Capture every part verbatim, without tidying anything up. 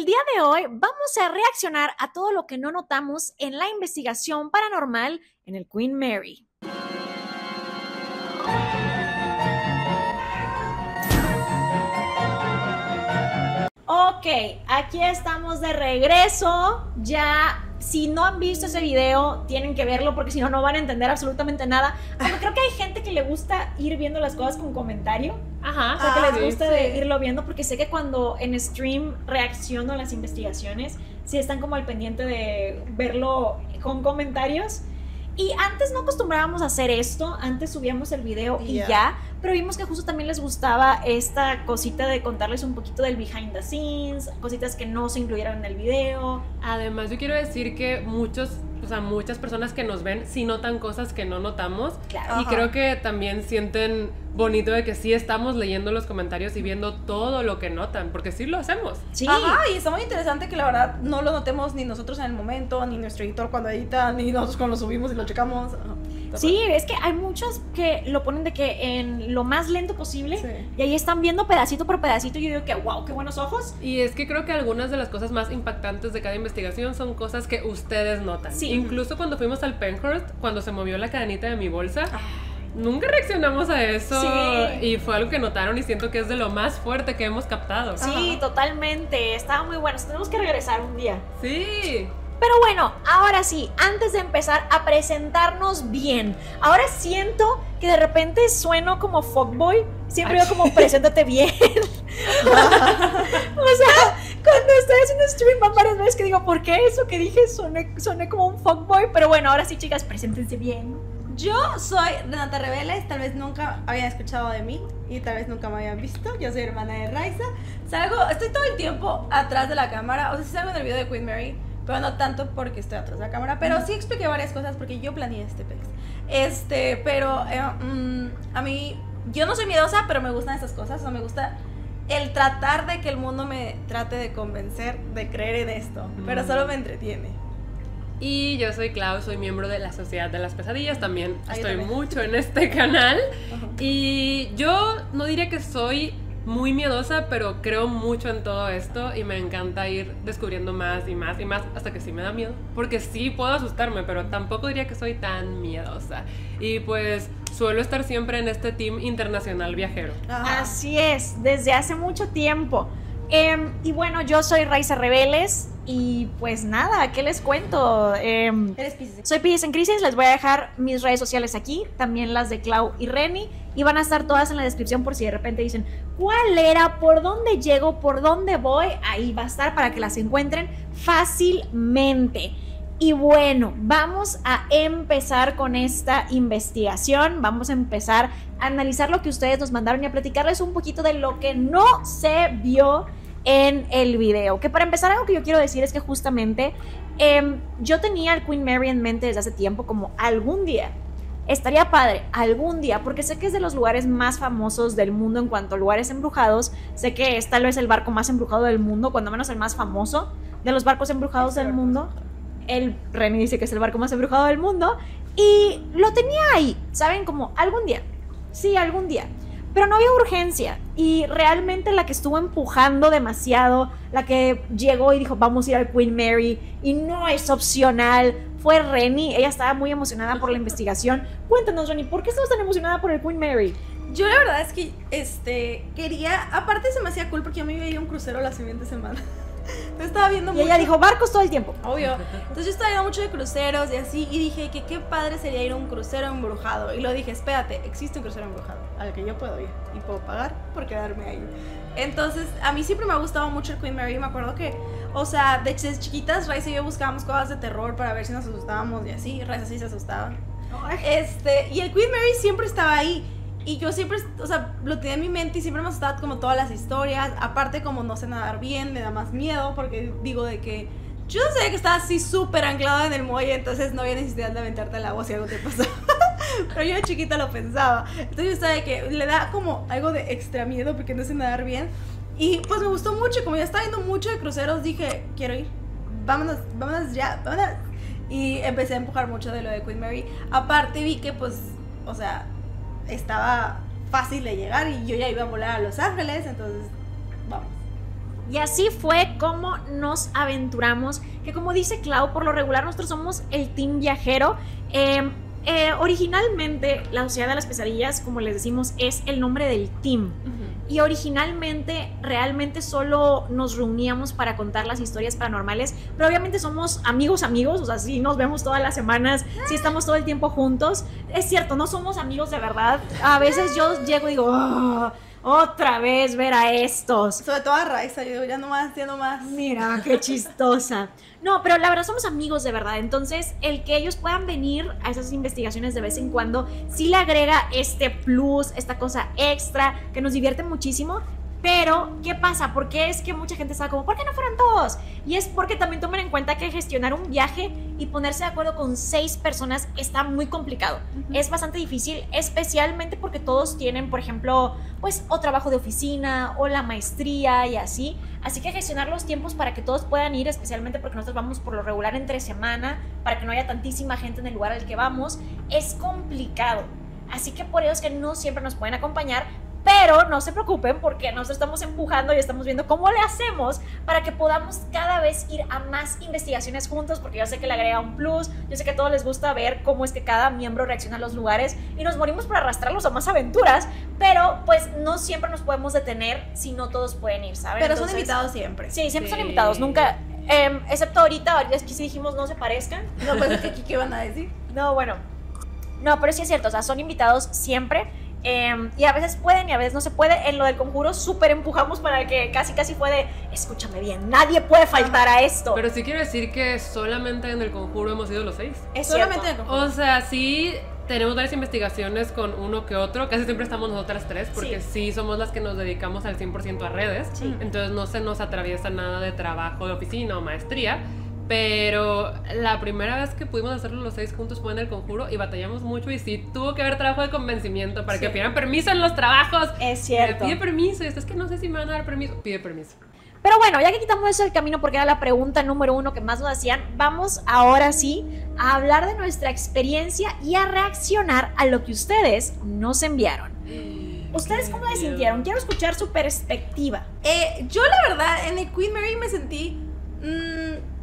día de hoy vamos a reaccionar a todo lo que no notamos en la investigación paranormal en el Queen Mary. Ok, aquí estamos de regreso. Ya, si no han visto ese video, tienen que verlo porque si no, no van a entender absolutamente nada. Aunque creo que hay gente que le gusta ir viendo las cosas con comentario. Ajá. O sea, que ah, les gusta sí, de sí. irlo viendo, porque sé que cuando en stream reacciono a las investigaciones, sí están como al pendiente de verlo con comentarios. Y antes no acostumbrábamos a hacer esto, antes subíamos el video y Yeah. ya, pero vimos que justo también les gustaba esta cosita de contarles un poquito del behind the scenes, cositas que no se incluyeron en el video. Además, yo quiero decir que muchos, o sea, muchas personas que nos ven sí notan cosas que no notamos. Claro. Y Ajá. creo que también sienten bonito de que sí estamos leyendo los comentarios y viendo todo lo que notan, porque sí lo hacemos. Sí. Ajá, y está muy interesante que la verdad no lo notemos ni nosotros en el momento, ni nuestro editor cuando edita, ni nosotros cuando lo subimos y lo checamos. Ajá. Está Sí, es que hay muchos que lo ponen de que en lo más lento posible, Sí. y ahí están viendo pedacito por pedacito y yo digo que wow, qué buenos ojos. Y es que creo que algunas de las cosas más impactantes de cada investigación son cosas que ustedes notan. Sí. Incluso cuando fuimos al Penhurst, cuando se movió la cadenita de mi bolsa, nunca reaccionamos a eso. Sí. Y fue algo que notaron y siento que es de lo más fuerte que hemos captado. Sí, Ajá. totalmente, estaba muy bueno, tenemos que regresar un día. Sí. Pero bueno, ahora sí, antes de empezar a presentarnos bien, ahora siento que de repente sueno como fuckboy, siempre Ay. digo como preséntate bien. O sea, cuando estoy haciendo stream van varias veces que digo, ¿por qué eso que dije soné, soné como un fuckboy? Pero bueno, ahora sí, chicas, preséntense bien. Yo soy Renata Reveles, tal vez nunca habían escuchado de mí y tal vez nunca me habían visto. Yo soy hermana de Raiza. Salgo, estoy todo el tiempo atrás de la cámara, o sea, sí salgo en el video de Queen Mary, pero no tanto porque estoy atrás de la cámara, pero sí expliqué varias cosas porque yo planeé este pex. Este, pero eh, mm, a mí, yo no soy miedosa, pero me gustan esas cosas, o sea, me gusta el tratar de que el mundo me trate de convencer de creer en esto, pero Mm. solo me entretiene. Y yo soy Clau, soy miembro de la Sociedad de las Pesadillas, también Ah, yo estoy también. mucho en este canal. Ajá. Y yo no diría que soy muy miedosa, pero creo mucho en todo esto y me encanta ir descubriendo más y más y más hasta que sí me da miedo. Porque sí puedo asustarme, pero tampoco diría que soy tan miedosa. Y pues suelo estar siempre en este team internacional viajero. Ajá. Así es, desde hace mucho tiempo. Em, y bueno, yo soy Raiza Reveles y pues nada, ¿qué les cuento? Em, Eres Piscis. soy Piscis en Crisis, les voy a dejar mis redes sociales aquí, también las de Clau y Reni, y van a estar todas en la descripción por si de repente dicen, ¿cuál era? ¿Por dónde llego? ¿Por dónde voy? Ahí va a estar para que las encuentren fácilmente. Y bueno, vamos a empezar con esta investigación, vamos a empezar a analizar lo que ustedes nos mandaron y a platicarles un poquito de lo que no se vio en el video. Que para empezar, algo que yo quiero decir es que justamente eh, yo tenía al Queen Mary en mente desde hace tiempo, como algún día, estaría padre, algún día, porque sé que es de los lugares más famosos del mundo en cuanto a lugares embrujados, sé que es tal vez el barco más embrujado del mundo, cuando menos el más famoso de los barcos embrujados del mundo. El Reni dice que es el barco más embrujado del mundo y lo tenía ahí, ¿saben? Como algún día, sí, algún día, pero no había urgencia y realmente la que estuvo empujando demasiado, la que llegó y dijo vamos a ir al Queen Mary y no es opcional, fue Reni. Ella estaba muy emocionada por la investigación. Cuéntanos, Reni, ¿por qué estabas tan emocionada por el Queen Mary? Yo la verdad es que este quería, aparte se me hacía cool porque yo me iba a ir a un crucero la siguiente semana. Yo estaba viendo Y mucho, ella dijo barcos todo el tiempo. obvio. Entonces yo estaba viendo mucho de cruceros y así y dije que qué padre sería ir a un crucero embrujado. Y lo dije, espérate, existe un crucero embrujado al que yo puedo ir y puedo pagar por quedarme ahí. Entonces a mí siempre me ha gustado mucho el Queen Mary. Me acuerdo que, o sea, desde chiquitas Raiza y yo buscábamos cosas de terror para ver si nos asustábamos y así. Raiza sí se asustaba. Este, y el Queen Mary siempre estaba ahí. Y yo siempre, o sea, lo tenía en mi mente y siempre me asustaban como todas las historias. Aparte, como no sé nadar bien, me da más miedo porque digo de que yo no sabía que estaba así súper anclado en el muelle, entonces no había necesidad de aventarte al agua si algo te pasaba. Pero yo de chiquita lo pensaba. Entonces yo estaba de que le da como algo de extra miedo porque no sé nadar bien. Y pues me gustó mucho, como ya estaba viendo mucho de cruceros, dije, quiero ir. Vámonos, vámonos ya, vámonos. Y empecé a empujar mucho de lo de Queen Mary. Aparte vi que pues, o sea, estaba fácil de llegar y yo ya iba a volar a Los Ángeles, entonces vamos. Y así fue como nos aventuramos, que como dice Clau, por lo regular nosotros somos el team viajero. Eh, eh, originalmente, la Sociedad de las Pesadillas, como les decimos, es el nombre del team. Uh-huh. Y originalmente, realmente solo nos reuníamos para contar las historias paranormales, pero obviamente somos amigos amigos, o sea, sí nos vemos todas las semanas, sí estamos todo el tiempo juntos. Es cierto, no somos amigos de verdad. A veces yo llego y digo, oh, otra vez ver a estos. Sobre todo a Raiza, yo digo, ya no más, ya no más. Mira, qué chistosa. No, pero la verdad somos amigos de verdad. Entonces, el que ellos puedan venir a esas investigaciones de vez en cuando, sí le agrega este plus, esta cosa extra, que nos divierte muchísimo. Pero, ¿qué pasa? ¿Por qué es que mucha gente está como, ¿por qué no fueron todos? Y es porque también tomen en cuenta que gestionar un viaje y ponerse de acuerdo con seis personas está muy complicado. Uh-huh. Es bastante difícil, especialmente porque todos tienen, por ejemplo, pues, o trabajo de oficina, o la maestría y así. Así que gestionar los tiempos para que todos puedan ir, especialmente porque nosotros vamos por lo regular entre semana, para que no haya tantísima gente en el lugar al que vamos, es complicado. Así que por eso es que no siempre nos pueden acompañar. Pero no se preocupen porque nosotros estamos empujando y estamos viendo cómo le hacemos para que podamos cada vez ir a más investigaciones juntos, porque yo sé que le agrega un plus, yo sé que a todos les gusta ver cómo es que cada miembro reacciona a los lugares y nos morimos por arrastrarlos a más aventuras, pero pues no siempre nos podemos detener si no todos pueden ir, ¿saben? Pero Entonces, son invitados siempre. Sí, siempre sí. son invitados, nunca, eh, excepto ahorita, ahorita es que sí dijimos no se parezcan. No, pues aquí qué van a decir. No, bueno, no, pero sí es cierto, o sea, son invitados siempre. Eh, y a veces pueden y a veces no se puede. En lo del conjuro súper empujamos para que casi casi fue de, escúchame bien, nadie puede faltar a esto. Pero sí quiero decir que solamente en el conjuro hemos ido los seis. Es solamente cierto. en el conjuro. O sea, sí tenemos varias investigaciones con uno que otro. Casi siempre estamos nosotras tres porque sí, sí somos las que nos dedicamos al cien por ciento a redes. Sí. Entonces no se nos atraviesa nada de trabajo de oficina o maestría. Pero la primera vez que pudimos hacerlo los seis juntos fue en el conjuro y batallamos mucho y sí tuvo que haber trabajo de convencimiento para sí. que pidieran permiso en los trabajos. Es cierto. Pide permiso y esto es que no sé si me van a dar permiso. Pide permiso. Pero bueno, ya que quitamos eso del camino porque era la pregunta número uno que más nos hacían, vamos ahora sí a hablar de nuestra experiencia y a reaccionar a lo que ustedes nos enviaron. ¿Ustedes cómo se sintieron? Quiero escuchar su perspectiva. Eh, yo la verdad en el Queen Mary me sentí... Mmm,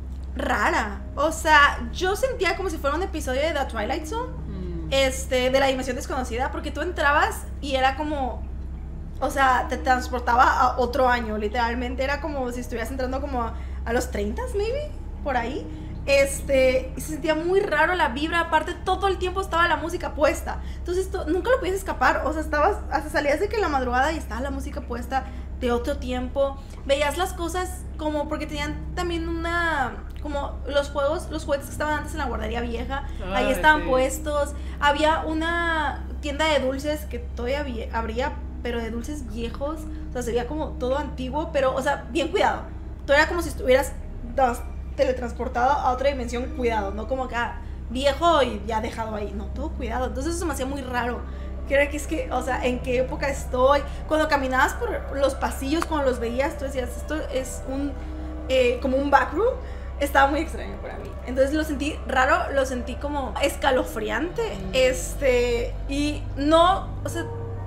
rara, o sea, yo sentía como si fuera un episodio de The Twilight Zone, mm. este, de la dimensión desconocida, porque tú entrabas y era como, o sea, te transportaba a otro año, literalmente, era como si estuvieras entrando como a, a los treinta, maybe, por ahí, este, y se sentía muy raro la vibra, aparte todo el tiempo estaba la música puesta, entonces tú, nunca lo podías escapar, o sea, estabas, hasta salías de que en la madrugada y estaba la música puesta de otro tiempo, veías las cosas como, porque tenían también una, como los juegos, los juguetes que estaban antes en la guardería vieja, Ay, ahí estaban sí. puestos, había una tienda de dulces que todavía había, habría, pero de dulces viejos, o sea, se veía como todo antiguo, pero, o sea, bien cuidado, todo era como si estuvieras teletransportado a otra dimensión, cuidado, no como acá, viejo y ya dejado ahí, no, todo cuidado, entonces eso me hacía muy raro. Creo que es que, o sea, ¿en qué época estoy? Cuando caminabas por los pasillos, cuando los veías, tú decías, esto es un, eh, como un backroom. Estaba muy extraño para mí. Entonces lo sentí raro, lo sentí como escalofriante. Mm. Este, y no, o sea,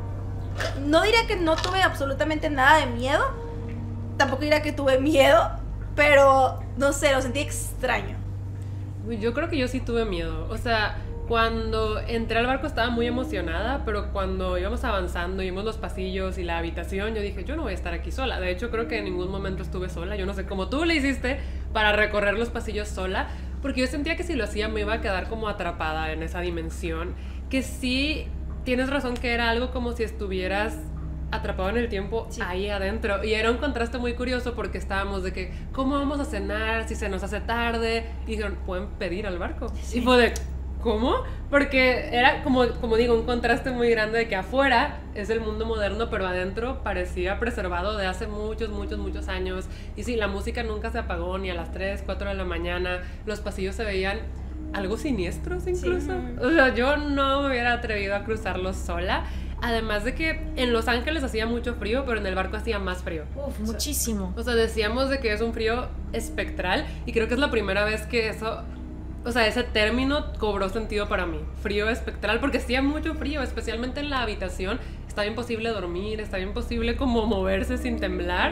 no diría que no tuve absolutamente nada de miedo. Tampoco diría que tuve miedo, pero no sé, lo sentí extraño. Yo creo que yo sí tuve miedo, o sea... Cuando entré al barco estaba muy emocionada, pero cuando íbamos avanzando, vimos los pasillos y la habitación, yo dije, yo no voy a estar aquí sola. De hecho, creo que en ningún momento estuve sola. Yo no sé cómo tú le hiciste para recorrer los pasillos sola, porque yo sentía que si lo hacía me iba a quedar como atrapada en esa dimensión. Que sí, tienes razón que era algo como si estuvieras atrapado en el tiempo sí. ahí adentro. Y era un contraste muy curioso porque estábamos de que, ¿cómo vamos a cenar si se nos hace tarde? Y dijeron, ¿pueden pedir al barco? Sí. Y fue de... ¿Cómo? Porque era, como, como digo, un contraste muy grande de que afuera es el mundo moderno, pero adentro parecía preservado de hace muchos, muchos, muchos años. Y sí, la música nunca se apagó ni a las tres, cuatro de la mañana. Los pasillos se veían algo siniestros incluso. Sí. O sea, yo no me hubiera atrevido a cruzarlos sola. Además de que en Los Ángeles hacía mucho frío, pero en el barco hacía más frío. Uf, muchísimo. O sea, decíamos de que es un frío espectral y creo que es la primera vez que eso... O sea, ese término cobró sentido para mí. Frío espectral, porque hacía mucho frío, especialmente en la habitación. Estaba imposible dormir, estaba imposible como moverse sin temblar.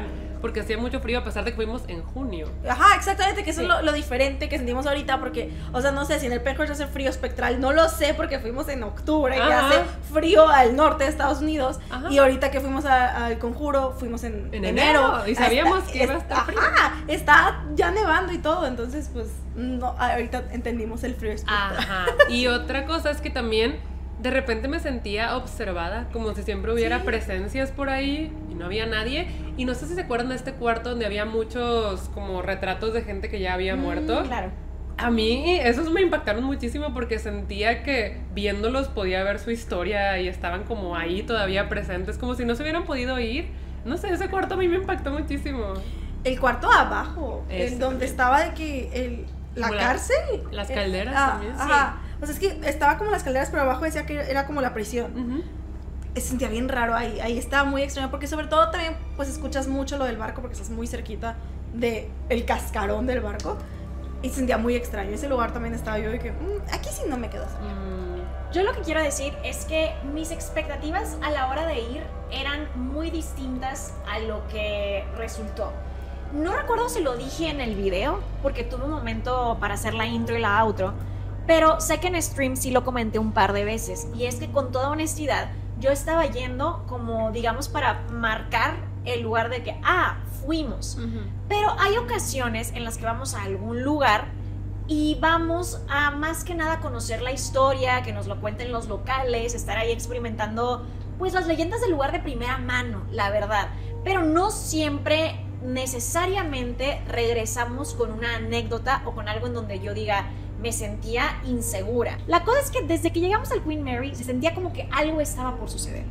porque hacía mucho frío a pesar de que fuimos en junio. Ajá, exactamente, que eso Sí. es lo, lo diferente que sentimos ahorita, porque, o sea, no sé, si en el Penhurst hace frío espectral, no lo sé porque fuimos en octubre y Ajá. hace frío al norte de Estados Unidos, Ajá. y ahorita que fuimos a- al Conjuro, fuimos en, En enero. enero, y sabíamos Está- que iba a estar está- frío. Ajá, está ya nevando y todo, entonces, pues, no, ahorita entendimos el frío espectral. Ajá. Y otra cosa es que también de repente me sentía observada, como si siempre hubiera Sí. presencias por ahí y no había nadie. Y no sé si se acuerdan de este cuarto donde había muchos como retratos de gente que ya había muerto. Mm, claro. A mí esos me impactaron muchísimo porque sentía que viéndolos podía ver su historia y estaban como ahí todavía presentes, como si no se hubieran podido ir. No sé, ese cuarto a mí me impactó muchísimo. El cuarto de abajo, Ese el donde también. estaba de que el, la Como la- cárcel. las eh, calderas ah, también, sí. Ajá. O sea, es que estaba como las calderas, pero abajo decía que era como la prisión. Ujú. Se sentía bien raro ahí, ahí estaba muy extraño, porque sobre todo también pues escuchas mucho lo del barco porque estás muy cerquita de el cascarón del barco y se sentía muy extraño. Ese lugar también estaba yo de que "Mm, aquí sí no me quedo cerca". Mm. Yo lo que quiero decir es que mis expectativas a la hora de ir eran muy distintas a lo que resultó. No recuerdo si lo dije en el video, porque tuve un momento para hacer la intro y la outro, pero sé que en stream sí lo comenté un par de veces, y es que con toda honestidad, yo estaba yendo como, digamos, para marcar el lugar de que, ah, fuimos. Ujú. Pero hay ocasiones en las que vamos a algún lugar y vamos a más que nada conocer la historia, que nos lo cuenten los locales, estar ahí experimentando pues las leyendas del lugar de primera mano, la verdad. Pero no siempre necesariamente regresamos con una anécdota o con algo en donde yo diga, me sentía insegura. La cosa es que desde que llegamos al Queen Mary se sentía como que algo estaba por suceder.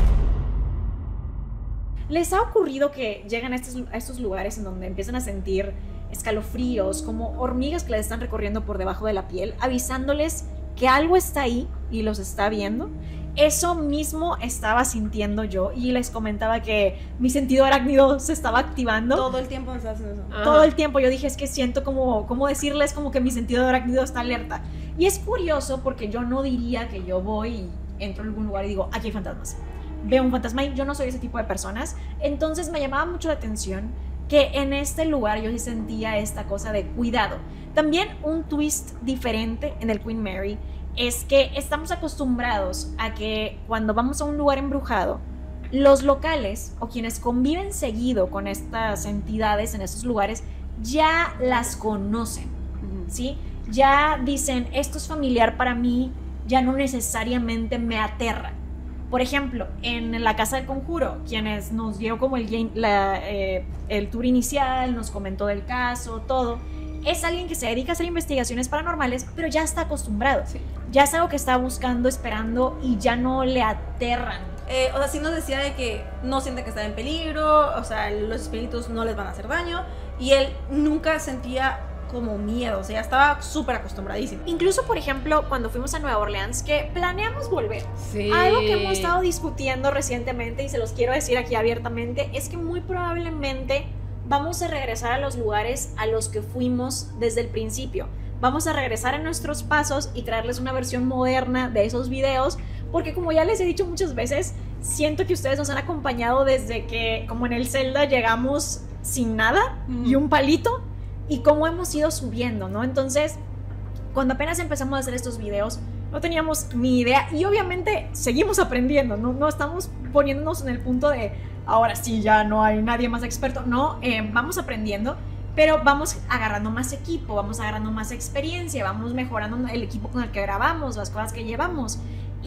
¿Les ha ocurrido que llegan a estos, a estos lugares en donde empiezan a sentir escalofríos, como hormigas que les están recorriendo por debajo de la piel, avisándoles que algo está ahí y los está viendo? Eso mismo estaba sintiendo yo, y les comentaba que mi sentido arácnido se estaba activando. Todo el tiempo me estaba haciendo eso. Ajá. Todo el tiempo yo dije, es que siento como, como decirles como que mi sentido arácnido está alerta. Y es curioso porque yo no diría que yo voy y entro a algún lugar y digo, aquí hay fantasmas. Veo un fantasma y yo no soy ese tipo de personas. Entonces me llamaba mucho la atención que en este lugar yo sí sentía esta cosa de cuidado. También un twist diferente en el Queen Mary es que estamos acostumbrados a que cuando vamos a un lugar embrujado, los locales o quienes conviven seguido con estas entidades en estos lugares ya las conocen, Ujú. ¿sí? Ya dicen, esto es familiar para mí, ya no necesariamente me aterra. Por ejemplo, en la Casa del Conjuro, quienes nos dio como el, game- la, eh, el tour inicial, nos comentó del caso, todo, es alguien que se dedica a hacer investigaciones paranormales, pero ya está acostumbrado. Sí. Ya es algo que está buscando, esperando, y ya no le aterran. Eh, o sea, sí nos decía de que no siente que está en peligro, o sea, los espíritus no les van a hacer daño, y él nunca sentía como miedo, o sea, ya estaba súper acostumbradísimo. Incluso, por ejemplo, cuando fuimos a Nueva Orleans, que planeamos volver. Sí. Algo que hemos estado discutiendo recientemente, y se los quiero decir aquí abiertamente, es que muy probablemente vamos a regresar a los lugares a los que fuimos desde el principio. Vamos a regresar a nuestros pasos y traerles una versión moderna de esos videos, porque como ya les he dicho muchas veces, siento que ustedes nos han acompañado desde que, como en el Zelda, llegamos sin nada Mm. y un palito, y cómo hemos ido subiendo, ¿no? Entonces, cuando apenas empezamos a hacer estos videos, no teníamos ni idea, y obviamente seguimos aprendiendo, no, no estamos poniéndonos en el punto de ahora sí ya no hay nadie más experto, no, eh, vamos aprendiendo, pero vamos agarrando más equipo, vamos agarrando más experiencia, vamos mejorando el equipo con el que grabamos, las cosas que llevamos.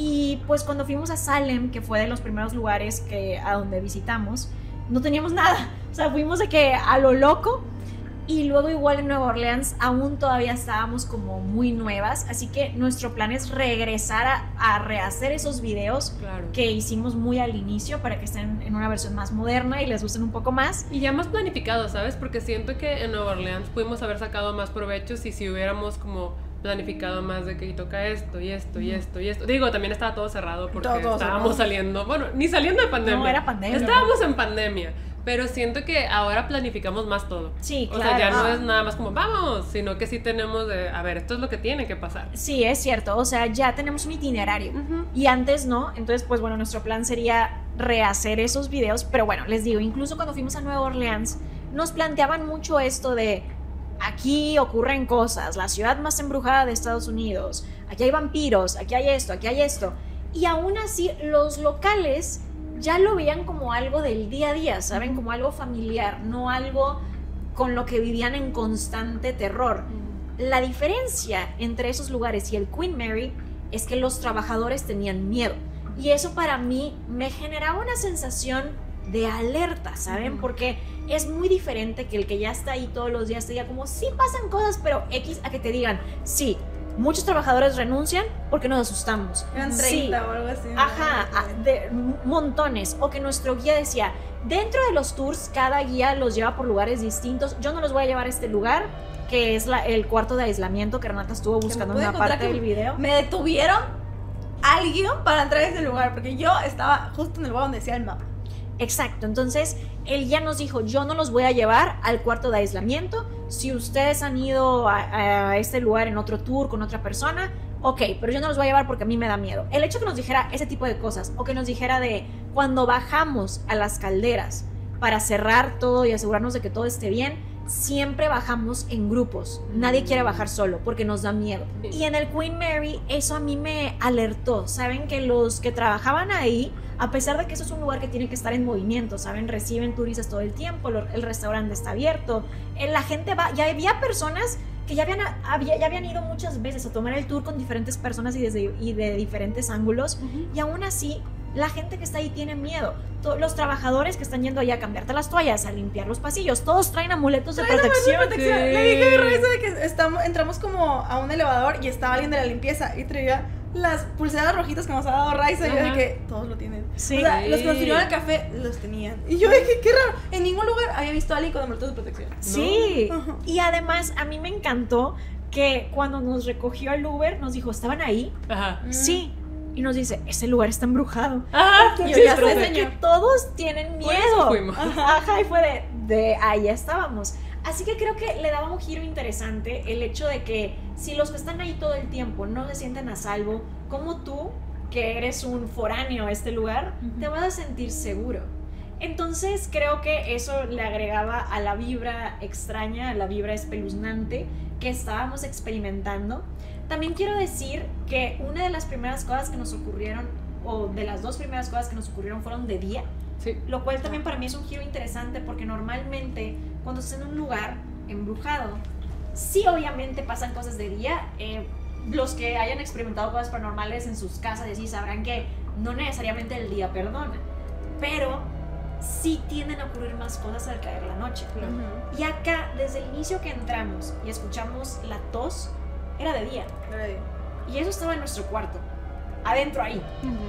Y pues cuando fuimos a Salem, que fue de los primeros lugares que, a donde visitamos, no teníamos nada, o sea, fuimos de que a lo loco. Y luego igual en Nueva Orleans aún todavía estábamos como muy nuevas, así que nuestro plan es regresar a, a rehacer esos videos Claro. que hicimos muy al inicio para que estén en una versión más moderna y les gusten un poco más. Y ya más planificado, ¿sabes? Porque siento que en Nueva Orleans pudimos haber sacado más provecho si, si hubiéramos como planificado más de que toca esto y esto y esto y esto. Digo, también estaba todo cerrado porque Todo, todo estábamos cerrado. saliendo, bueno, ni saliendo de pandemia. No, era pandemia. Estábamos en pandemia. Pero siento que ahora planificamos más todo. Sí, O claro. sea, ya no Ah. es nada más como vamos, sino que sí tenemos de, a ver, esto es lo que tiene que pasar. Sí, es cierto, o sea, ya tenemos un itinerario. Ujú. Y antes no, entonces pues bueno, nuestro plan sería rehacer esos videos, pero bueno, les digo, incluso cuando fuimos a Nueva Orleans, nos planteaban mucho esto de aquí ocurren cosas, la ciudad más embrujada de Estados Unidos, aquí hay vampiros, aquí hay esto, aquí hay esto. Y aún así los locales ya lo veían como algo del día a día, ¿saben? Como algo familiar, no algo con lo que vivían en constante terror. La diferencia entre esos lugares y el Queen Mary es que los trabajadores tenían miedo. Y eso para mí me generaba una sensación de alerta, ¿saben? Porque es muy diferente que el que ya está ahí todos los días te diga como, sí pasan cosas, pero X, a que te digan, sí, muchos trabajadores renuncian porque nos asustamos. Eran Sí. treinta o algo así. ¿no? Ajá, a- de montones. O que nuestro guía decía, dentro de los tours, cada guía los lleva por lugares distintos. Yo no los voy a llevar a este lugar, que es la- el cuarto de aislamiento que Renata estuvo buscando en pude una encontrar parte que del video. Me detuvieron alguien para entrar a ese lugar, porque yo estaba justo en el lugar donde decía el mapa. Exacto, entonces el guía nos dijo, yo no los voy a llevar al cuarto de aislamiento. Si ustedes han ido a, a este lugar en otro tour con otra persona, ok, pero yo no los voy a llevar porque a mí me da miedo. El hecho que nos dijera ese tipo de cosas, o que nos dijera de cuando bajamos a las calderas para cerrar todo y asegurarnos de que todo esté bien, siempre bajamos en grupos. Nadie quiere bajar solo porque nos da miedo. Sí. Y en el Queen Mary eso a mí me alertó. Saben que los que trabajaban ahí, a pesar de que eso es un lugar que tiene que estar en movimiento, saben, reciben turistas todo el tiempo, lo- el restaurante está abierto, eh, la gente va, ya había personas que ya habían, había- ya habían ido muchas veces a tomar el tour con diferentes personas y, desde, y de diferentes ángulos, y aún así la gente que está ahí tiene miedo. To- los trabajadores que están yendo allá a cambiarte las toallas, a limpiar los pasillos, todos traen amuletos de protección. Protección. Sí. Le dije a mi revisa de que estamos, entramos como a un elevador y estaba alguien de la limpieza y traía las pulseras rojitas que nos ha dado Raiza. Y yo Ajá. dije, todos lo tienen. Sí. O sea, Sí. los que nos sirvieron el café los tenían. Y yo dije, qué raro. En ningún lugar había visto a alguien con amuletos de protección. Sí, Ajá. y además a mí me encantó que cuando nos recogió el Uber nos dijo, ¿estaban ahí? Ajá. Mm. Sí. Y nos dice, ese lugar está embrujado. Ajá. Y yo Sí, ya pero sé, de señor. que todos tienen Por eso miedo. fuimos. Ajá, ajá, y fue de, de ahí estábamos. Así que creo que le daba un giro interesante el hecho de que si los que están ahí todo el tiempo no se sienten a salvo, como tú, que eres un foráneo a este lugar, Ujú. te vas a sentir seguro. Entonces creo que eso le agregaba a la vibra extraña, a la vibra espeluznante que estábamos experimentando. También quiero decir que una de las primeras cosas que nos ocurrieron, o de las dos primeras cosas que nos ocurrieron, fueron de día, Sí. lo cual también para mí es un giro interesante porque normalmente cuando estás en un lugar embrujado, sí obviamente pasan cosas de día. Eh, los que hayan experimentado cosas paranormales en sus casas y así sabrán que no necesariamente el día perdona, pero sí tienden a ocurrir más cosas al caer la noche. Ujú. Y acá, desde el inicio que entramos y escuchamos la tos, era de día. Ready. Y eso estaba en nuestro cuarto, adentro ahí.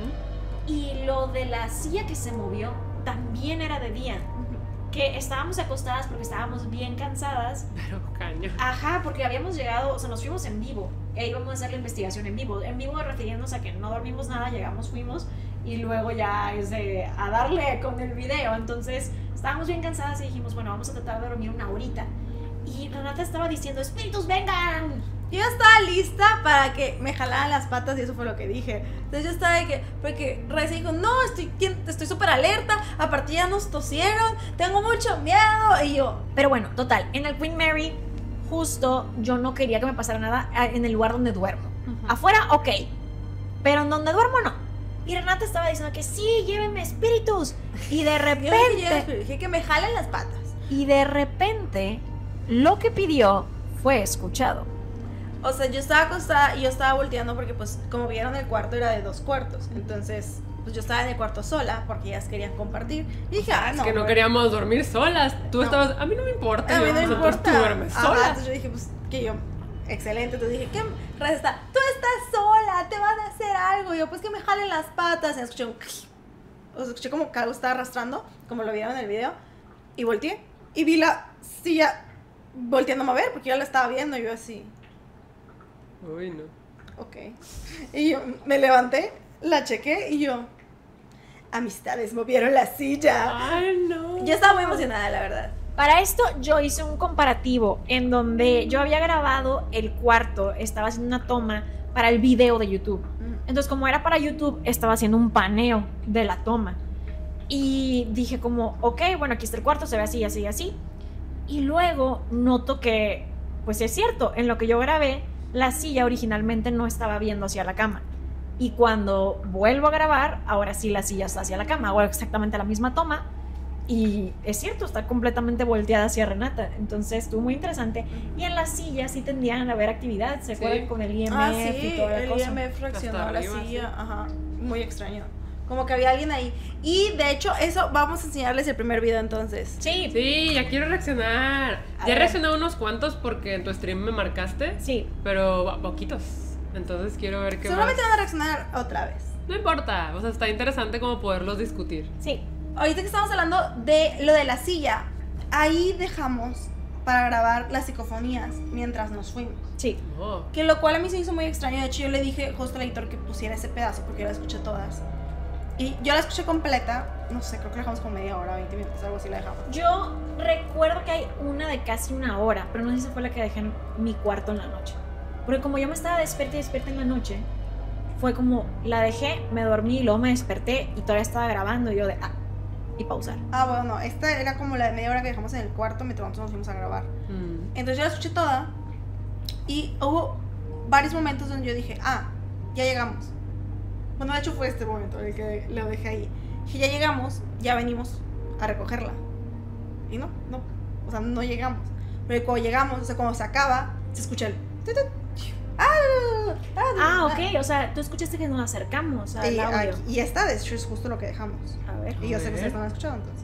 Y lo de la silla que se movió también era de día. Que estábamos acostadas porque estábamos bien cansadas. Pero caño. Ajá, porque habíamos llegado, o sea, nos fuimos en vivo. E íbamos a hacer la investigación en vivo. En vivo refiriéndonos a que no dormimos nada, llegamos, fuimos. Y luego ya es de a darle con el video. Entonces estábamos bien cansadas y dijimos, bueno, vamos a tratar de dormir una horita. Y Renata estaba diciendo, espíritus, vengan. Yo ya estaba lista para que me jalaran las patas y eso fue lo que dije. Entonces yo estaba de que, porque Raiza dijo, no, estoy estoy súper alerta, aparte ya nos tosieron, tengo mucho miedo. Y yo, Pero bueno, total, en el Queen Mary, justo yo no quería que me pasara nada ah, en el lugar donde duermo. Afuera, ok, pero en donde duermo, no. Y Renata estaba diciendo que sí, llévenme espíritus. Y de yo dije, repente, yo dije que me jalen las patas. y de repente, lo que pidió fue escuchado. O sea, yo estaba acostada y yo estaba volteando porque pues como vieron el cuarto era de dos cuartos. Entonces, pues yo estaba en el cuarto sola porque ellas querían compartir. Y dije, ah, Es no. que no bueno. queríamos dormir solas. Tú No. estabas, a mí no me importa. A mí no me Nosotros, importa. Tú duermes Ajá, sola. entonces yo dije, pues, que yo, excelente. Entonces dije, ¿qué? Reza está, tú estás sola, te van a hacer algo. Y yo, pues que me jalen las patas. Y escuché un... O sea, escuché como que algo estaba arrastrando, como lo vieron en el video. Y volteé. Y vi la silla volteándome a ver, porque yo la estaba viendo. Y yo así, Uy, no. ok. Y yo me levanté, la chequé y yo... amistades movieron la silla. Ay, no. Yo estaba muy emocionada, la verdad. Para esto yo hice un comparativo en donde yo había grabado el cuarto, estaba haciendo una toma para el video de YouTube. Entonces, como era para YouTube, estaba haciendo un paneo de la toma. Y dije como, ok, bueno, aquí está el cuarto, se ve así, así, así. Y luego noto que, pues es cierto, en lo que yo grabé, la silla originalmente no estaba viendo hacia la cama. Y cuando vuelvo a grabar, ahora sí la silla está hacia la cama, ahora exactamente la misma toma. Y es cierto, está completamente volteada hacia Renata. Entonces estuvo muy interesante. Y en la silla sí tendrían a haber actividad. ¿Se acuerdan? Sí. Con el I M F Ah, y sí, toda la el cosa? I M F reaccionó Hasta a la arriba, silla. sí. Ajá, muy extraño. Como que había alguien ahí. Y de hecho, eso vamos a enseñarles el primer video entonces. Sí, Sí, ya quiero reaccionar. A Ya ver. he reaccionado unos cuantos porque en tu stream me marcaste, sí. pero a poquitos. Entonces quiero ver qué Seguramente más. van a reaccionar otra vez. No importa, o sea, está interesante como poderlos discutir. Sí. Ahorita que estamos hablando de lo de la silla, ahí dejamos para grabar las psicofonías mientras nos fuimos. Sí. Oh. Que lo cual a mí se hizo muy extraño. De hecho, yo le dije justo al editor que pusiera ese pedazo porque yo la escuché todas. Y yo la escuché completa. No sé, creo que la dejamos como media hora, veinte minutos, algo así la dejamos. Yo recuerdo que hay una de casi una hora, pero no sé si fue la que dejé en mi cuarto en la noche. Porque como yo me estaba despierta y despierta en la noche, fue como la dejé, me dormí y luego me desperté y todavía estaba grabando y yo de ah, y pausar. Ah, bueno, no. Esta era como la de media hora que dejamos en el cuarto mientras nosotros nos fuimos a grabar. Mm. Entonces yo la escuché toda. Y hubo varios momentos donde yo dije, ah, ya llegamos. Bueno, de hecho fue este momento el que lo dejé ahí. Dije, ya llegamos, ya venimos a recogerla. Y no, no. O sea, no llegamos. Pero cuando llegamos, o sea, cuando se acaba, se escucha el... tut, tut, ah, ah, Ah, ok, o sea, tú escuchaste que nos acercamos al Y, audio. aquí- y esta, de hecho, es justo lo que dejamos. A ver. Y yo sé que ver. ustedes no lo han escuchado, entonces.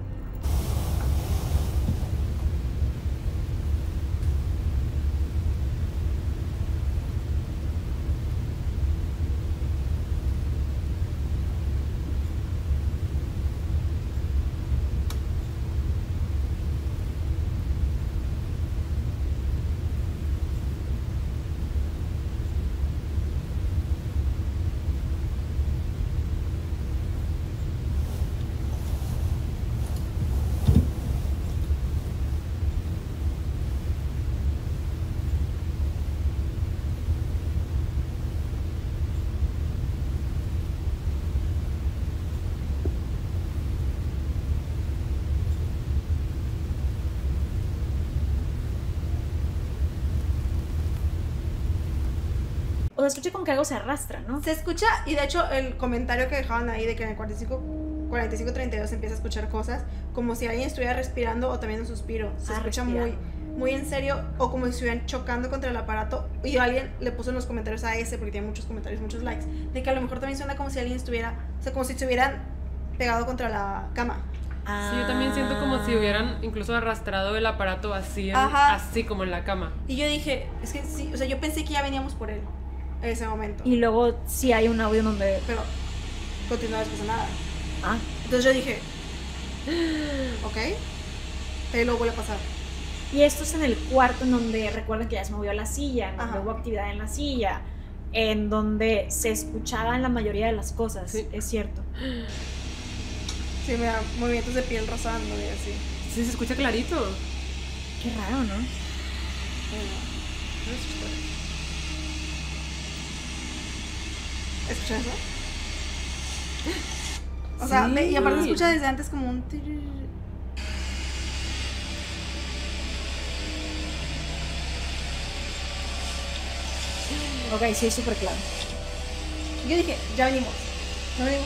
O sea, escuché como que algo se arrastra, ¿no? Se escucha, y de hecho el comentario que dejaban ahí de que en el cuarenta y cinco, cuarenta y cinco treinta y dos se empieza a escuchar cosas como si alguien estuviera respirando o también un suspiro. Se Ah, escucha respirando. muy, muy en serio, o como si estuvieran chocando contra el aparato. Y alguien le puso en los comentarios a ese, porque tiene muchos comentarios, muchos likes, de que a lo mejor también suena como si alguien estuviera, o sea, como si estuvieran pegado contra la cama. Sí, yo también siento como si hubieran incluso arrastrado el aparato así, en- Ajá. así como en la cama. Y yo dije, es que sí, o sea, yo pensé que ya veníamos por él en ese momento. Y luego sí hay un audio donde... Pero continuó después de nada. Ah, Entonces yo dije, ok, pero luego vuelve a pasar. y esto es en el cuarto en donde recuerden que ya se movió la silla, en donde Ajá. hubo actividad en la silla, en donde se escuchaban la mayoría de las cosas, Sí. es cierto. Sí, mira, movimientos de piel rozando y así. Sí, se escucha clarito. Qué raro, ¿no? ¿Escuchas eso? O sea, Sí. ve- y aparte se escucha desde antes como un... tirr. Ok, sí, es súper claro. Yo dije, ya venimos. Ya venimos.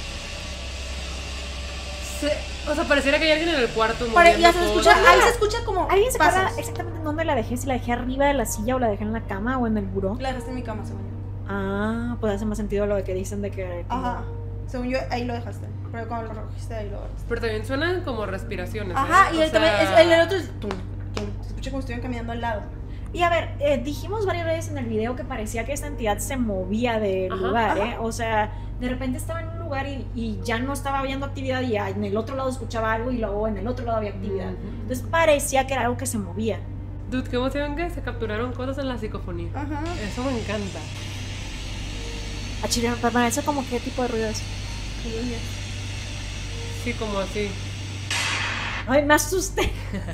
Se- o sea, pareciera que hay alguien en el cuarto Pare- moviendo ya se escucha, cosas. ahí se escucha como ¿Alguien se pasos. acuerda exactamente dónde la dejé? Si la dejé arriba de la silla o la dejé en la cama o en el buró. La dejaste en mi cama, según yo. Ah, pues hace más sentido lo de que dicen de que... como- Ajá. Según yo, ahí lo dejaste. Pero cuando lo recogiste, ahí lo dejaste. Pero también suenan como respiraciones. Ajá, ¿eh? y O el, también, sea, es- el, el otro es... tum, tum. Se escucha como si estuvieran caminando al lado. Y a ver, eh, dijimos varias veces en el video que parecía que esta entidad se movía del Ajá, lugar, ajá. ¿eh? O sea, de repente estaba en un lugar y, y ya no estaba habiendo actividad y en el otro lado escuchaba algo y luego en el otro lado había actividad. Ujú. Entonces parecía que era algo que se movía. Dude, qué emoción que se capturaron cosas en la psicofonía. Ajá. Eso me encanta. A Chile, para eso como qué tipo de ruido es. sí, como así. Ay, me asusté.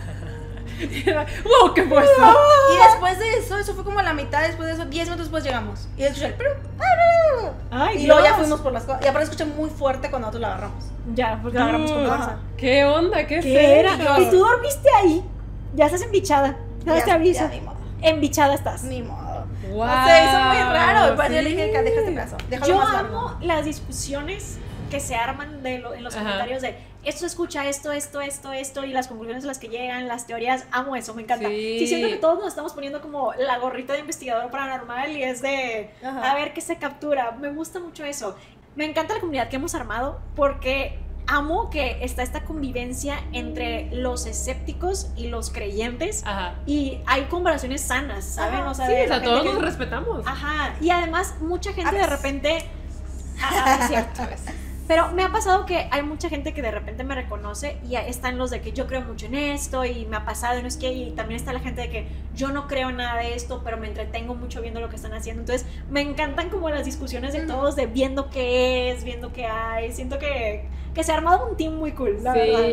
¡Wow! ¿Qué fue eso? Y después de eso, eso fue como la mitad, después de eso, diez minutos después llegamos. Y escuché el... pero- Ay, Y luego ya Dios. fuimos por las cosas. Y aparte escuché muy fuerte cuando nosotros la agarramos. Ya, porque la agarramos con Dude, fuerza. ¿Qué onda? ¿Qué, ¿Qué es era? eso? Y tú dormiste ahí. Ya estás embichada. Ya te aviso. Ya, ni modo. Embichada estás. Ni modo. Wow, O sea, hizo muy raro. Y para sí. yo le dije, deja este pedazo. Déjalo Yo más largo. amo las discusiones que se arman de lo- en los Ajá. comentarios de esto escucha esto, esto, esto, esto y las conclusiones a las que llegan, las teorías, amo eso, me encanta. Sí. Sí, siento que todos nos estamos poniendo como la gorrita de investigador paranormal y es de Ajá. a ver qué se captura. Me gusta mucho eso. Me encanta la comunidad que hemos armado porque amo que está esta convivencia entre los escépticos y los creyentes Ajá. y hay conversaciones sanas, ¿saben? Ajá. O sea, Sí, de o sea, la todos gente nos que- respetamos. Ajá, y además mucha gente A de veces. repente... Ah, es cierto. Pero me ha pasado que hay mucha gente que de repente me reconoce y están los de que yo creo mucho en esto y me ha pasado y no es que, y también está la gente de que yo no creo en nada de esto, pero me entretengo mucho viendo lo que están haciendo. Entonces me encantan como las discusiones de Ujú. todos, de viendo qué es, viendo qué hay. Siento que, que se ha armado un team muy cool, la Sí, verdad.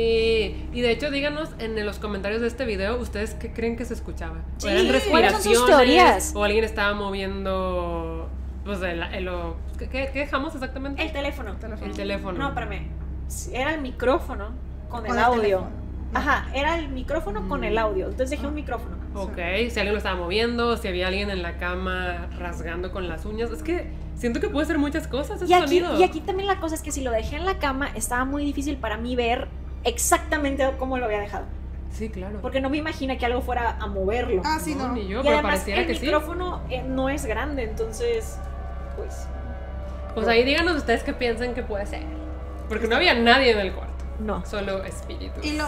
y de hecho díganos en los comentarios de este video ustedes qué creen que se escuchaba. Sí, ¿O eran ¿cuáles son sus respiraciones? teorías? O alguien estaba moviendo, pues el, el- lo- ¿qué, qué dejamos exactamente? El teléfono. El teléfono. No, espérame. Sí, era el micrófono con, Con el el audio. teléfono. Ajá, era el micrófono con Mm. el audio. Entonces dejé un micrófono. Ok, si alguien lo estaba moviendo, si había alguien en la cama rasgando con las uñas. Es que siento que puede ser muchas cosas ese Y aquí, sonido. y aquí también la cosa es que si lo dejé en la cama, estaba muy difícil para mí ver exactamente cómo lo había dejado. Sí, claro. Porque no me imagina que algo fuera a moverlo. Ah, sí, no, no. ni yo, y pero además pareciera el que sí. micrófono eh, no es grande, entonces, pues, Pues ahí díganos ustedes qué piensan que puede ser. Porque no había nadie en el cuarto, no. solo espíritus. Y, lo,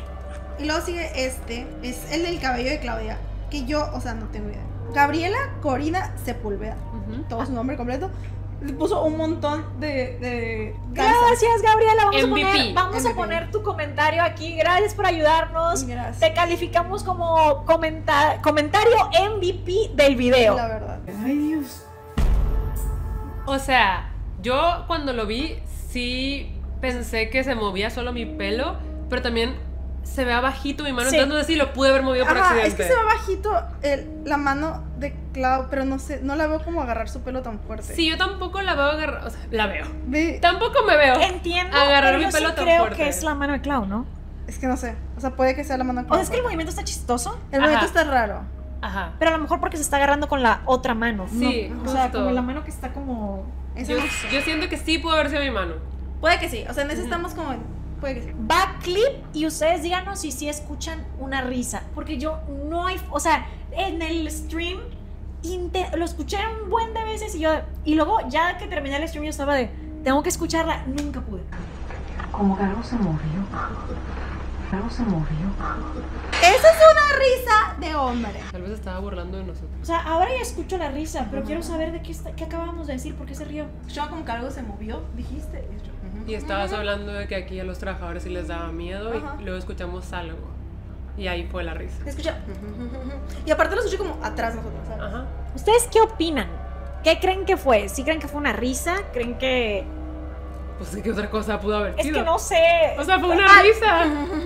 y luego sigue este, es el del cabello de Claudia, que yo, o sea, no tengo idea. Gabriela Corina Sepúlveda, Ujú. todo su nombre completo, le puso un montón de... de Gracias, Gabriela. Vamos, M V P. a poner, vamos M V P. a poner tu comentario aquí. Gracias por ayudarnos. Gracias. Te calificamos como comenta- comentario M V P del video. La verdad. Ay, Dios. O sea, yo cuando lo vi sí pensé que se movía solo mi pelo, pero también se vea bajito mi mano, Sí. entonces no sé si lo pude haber movido por Ajá, accidente. es que se ve bajito el- la mano de Clau, pero no sé, no la veo como agarrar su pelo tan fuerte. Sí, yo tampoco la veo agarrar, o sea, la veo. Ve, Tampoco me veo. Entiendo, Agarrar pero mi yo sí pelo tan creo fuerte. que es la mano de Clau, ¿no? es que no sé, o sea, puede que sea la mano de O Clau. sea, es que el movimiento está chistoso, El movimiento Ajá. está raro. Ajá. pero a lo mejor porque se está agarrando con la otra mano. Sí, ¿no? O sea, justo. como la mano que está como... Eso Yo, no sé. yo siento que sí pudo haber sido mi mano. Puede que sí, o sea, necesitamos como... Puede que sí. Va clip y ustedes díganos si sí escuchan una risa. Porque yo no hay... O sea, en el stream inte- lo escuché un buen de veces y yo... Y luego ya que terminé el stream yo estaba de... Tengo que escucharla. Nunca pude. Como que algo se movió. Algo se movió. Esa es una risa de hombre. Tal vez estaba burlando de nosotros. O sea, ahora ya escucho la risa, pero quiero saber de qué, está, qué acabamos de decir, por qué se rió. Yo como que algo se movió, dijiste. Y yo, ujú. Y estabas hablando de que aquí a los trabajadores sí les daba miedo Ajá. y luego escuchamos algo. Y ahí fue la risa. Se escucha. Y aparte lo escuché como atrás nosotros, ¿sabes? Ajá. ¿Ustedes qué opinan? ¿Qué creen que fue? ¿Sí creen que fue una risa? ¿Creen que...? Pues sí, ¿qué otra cosa pudo haber Es sido? que no sé. O sea, fue una Ah, risa.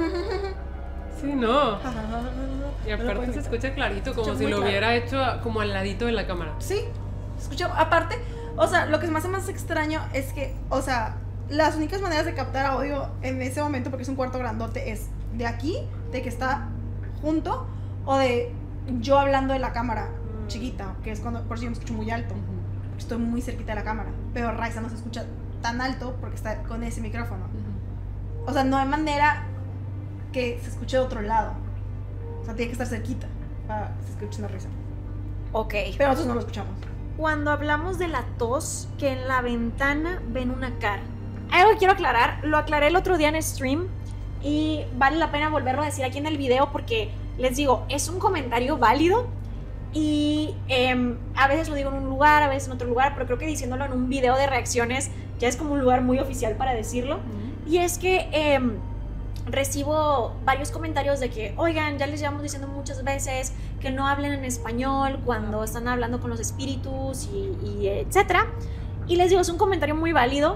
Sí, no. Y No lo puedo aparte se imitar. escucha clarito, como Escucha si muy lo claro. hubiera hecho como al ladito de la cámara. Sí, se escucha. Aparte, o sea, lo que me hace más extraño es que, o sea, las únicas maneras de captar audio en ese momento, porque es un cuarto grandote, es de aquí, de que está junto, o de yo hablando de la cámara chiquita, que es cuando, por si yo me escucho muy alto. Estoy muy cerquita de la cámara, pero Raiza no se escucha tan alto porque está con ese micrófono. O sea, no hay manera que se escuche de otro lado. O sea, tiene que estar cerquita para que se escuche una risa. Ok. Pero nosotros no lo escuchamos. Cuando hablamos de la tos, que en la ventana ven una cara. Algo que quiero aclarar, lo aclaré el otro día en stream y vale la pena volverlo a decir aquí en el video porque les digo, es un comentario válido y em, a veces lo digo en un lugar, a veces en otro lugar, pero creo que diciéndolo en un video de reacciones ya es como un lugar muy oficial para decirlo. Y es que em, recibo varios comentarios de que, oigan, ya les llevamos diciendo muchas veces que no hablen en español cuando están hablando con los espíritus y, y etcétera. Y les digo, es un comentario muy válido.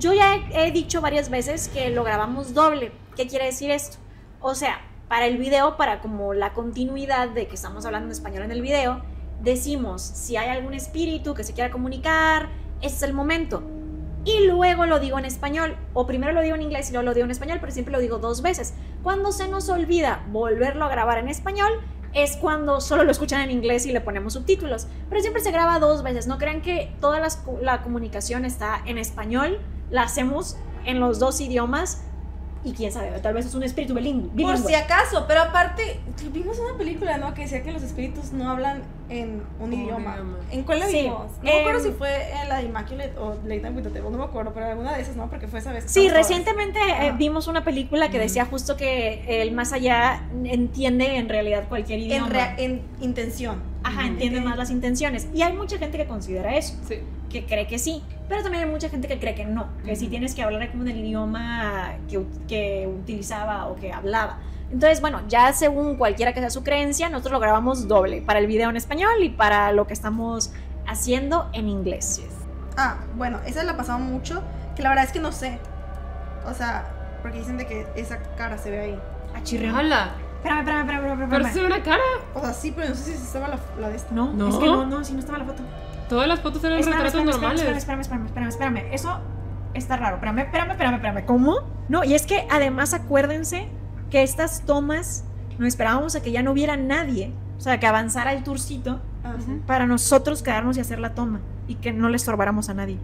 yo ya he, he dicho varias veces que lo grabamos doble. ¿Qué quiere decir esto? O sea, para el video, para como la continuidad de que estamos hablando en español en el video, decimos si hay algún espíritu que se quiera comunicar, ese es el momento. Y luego lo digo en español, o primero lo digo en inglés y luego lo digo en español, pero siempre lo digo dos veces. Cuando se nos olvida volverlo a grabar en español, es cuando solo lo escuchan en inglés y le ponemos subtítulos. Pero siempre se graba dos veces. No crean que toda las, la comunicación está en español, la hacemos en los dos idiomas. Y quién sabe, tal vez es un espíritu bilingüe. Por si acaso, pero aparte, vimos una película, ¿no? Que decía que los espíritus no hablan en un, un idioma. idioma. ¿En cuál la sí, vimos? No eh, me acuerdo si fue en la de Immaculate o Late Night with the Devil, no me acuerdo, pero alguna de esas, ¿no? Porque fue esa vez. Que sí, recientemente eh, vimos una película que mm. decía justo que el más allá entiende en realidad cualquier idioma. En, rea en intención. Ajá, mm. entiende okay. más las intenciones. Y hay mucha gente que considera eso. Sí. Que cree que sí, pero también hay mucha gente que cree que no, que sí tienes que hablar como en el idioma que, que utilizaba o que hablaba. Entonces, bueno, ya según cualquiera que sea su creencia, nosotros lo grabamos doble, para el video en español y para lo que estamos haciendo en inglés. Yes. Ah, bueno, esa la pasamos mucho, que la verdad es que no sé. O sea, porque dicen de que esa cara se ve ahí. Ah, chirrión. ¡Hala! Espérame, espérame, espérame, espérame. ¿Pero se ve una cara? O sea, sí, pero no sé si estaba la, la de esta. No, No. es que no, no, si no estaba la foto. Todas las fotos eran Espérame, retratos espérame, normales. espérame, espérame, espérame, espérame, espérame. Eso está raro. Espérame, espérame, espérame, espérame. ¿Cómo? No, y es que además acuérdense que estas tomas nos esperábamos a que ya no hubiera nadie. O sea, que avanzara el tourcito Ah, sí. para nosotros quedarnos y hacer la toma. Y que no le estorbáramos a nadie.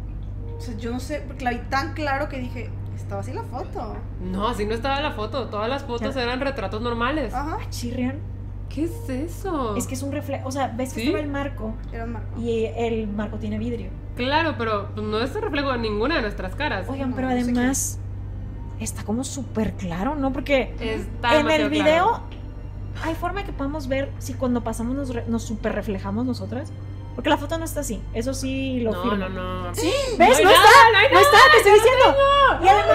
O sea, yo no sé, porque la vi tan claro que dije, estaba así la foto. No, así no estaba la foto. Todas las fotos Ya. eran retratos normales. Ajá, Ah, chirrian. ¿Qué es eso? Es que es un reflejo. O sea, ves que ¿Sí? estaba el marco era un marco. y el marco tiene vidrio. Claro, pero pues, no es el reflejo de ninguna de nuestras caras. Oigan, No, pero no sé además está como súper claro, ¿no? Porque Está en el demasiado video claro. hay forma que podamos ver si cuando pasamos nos, re- nos super reflejamos nosotras. Porque la foto no está así. Eso sí lo No, firmo. no, no. ¿Sí? No ¿Ves? hay No, nada, está. no hay No está, te estoy diciendo. Y además,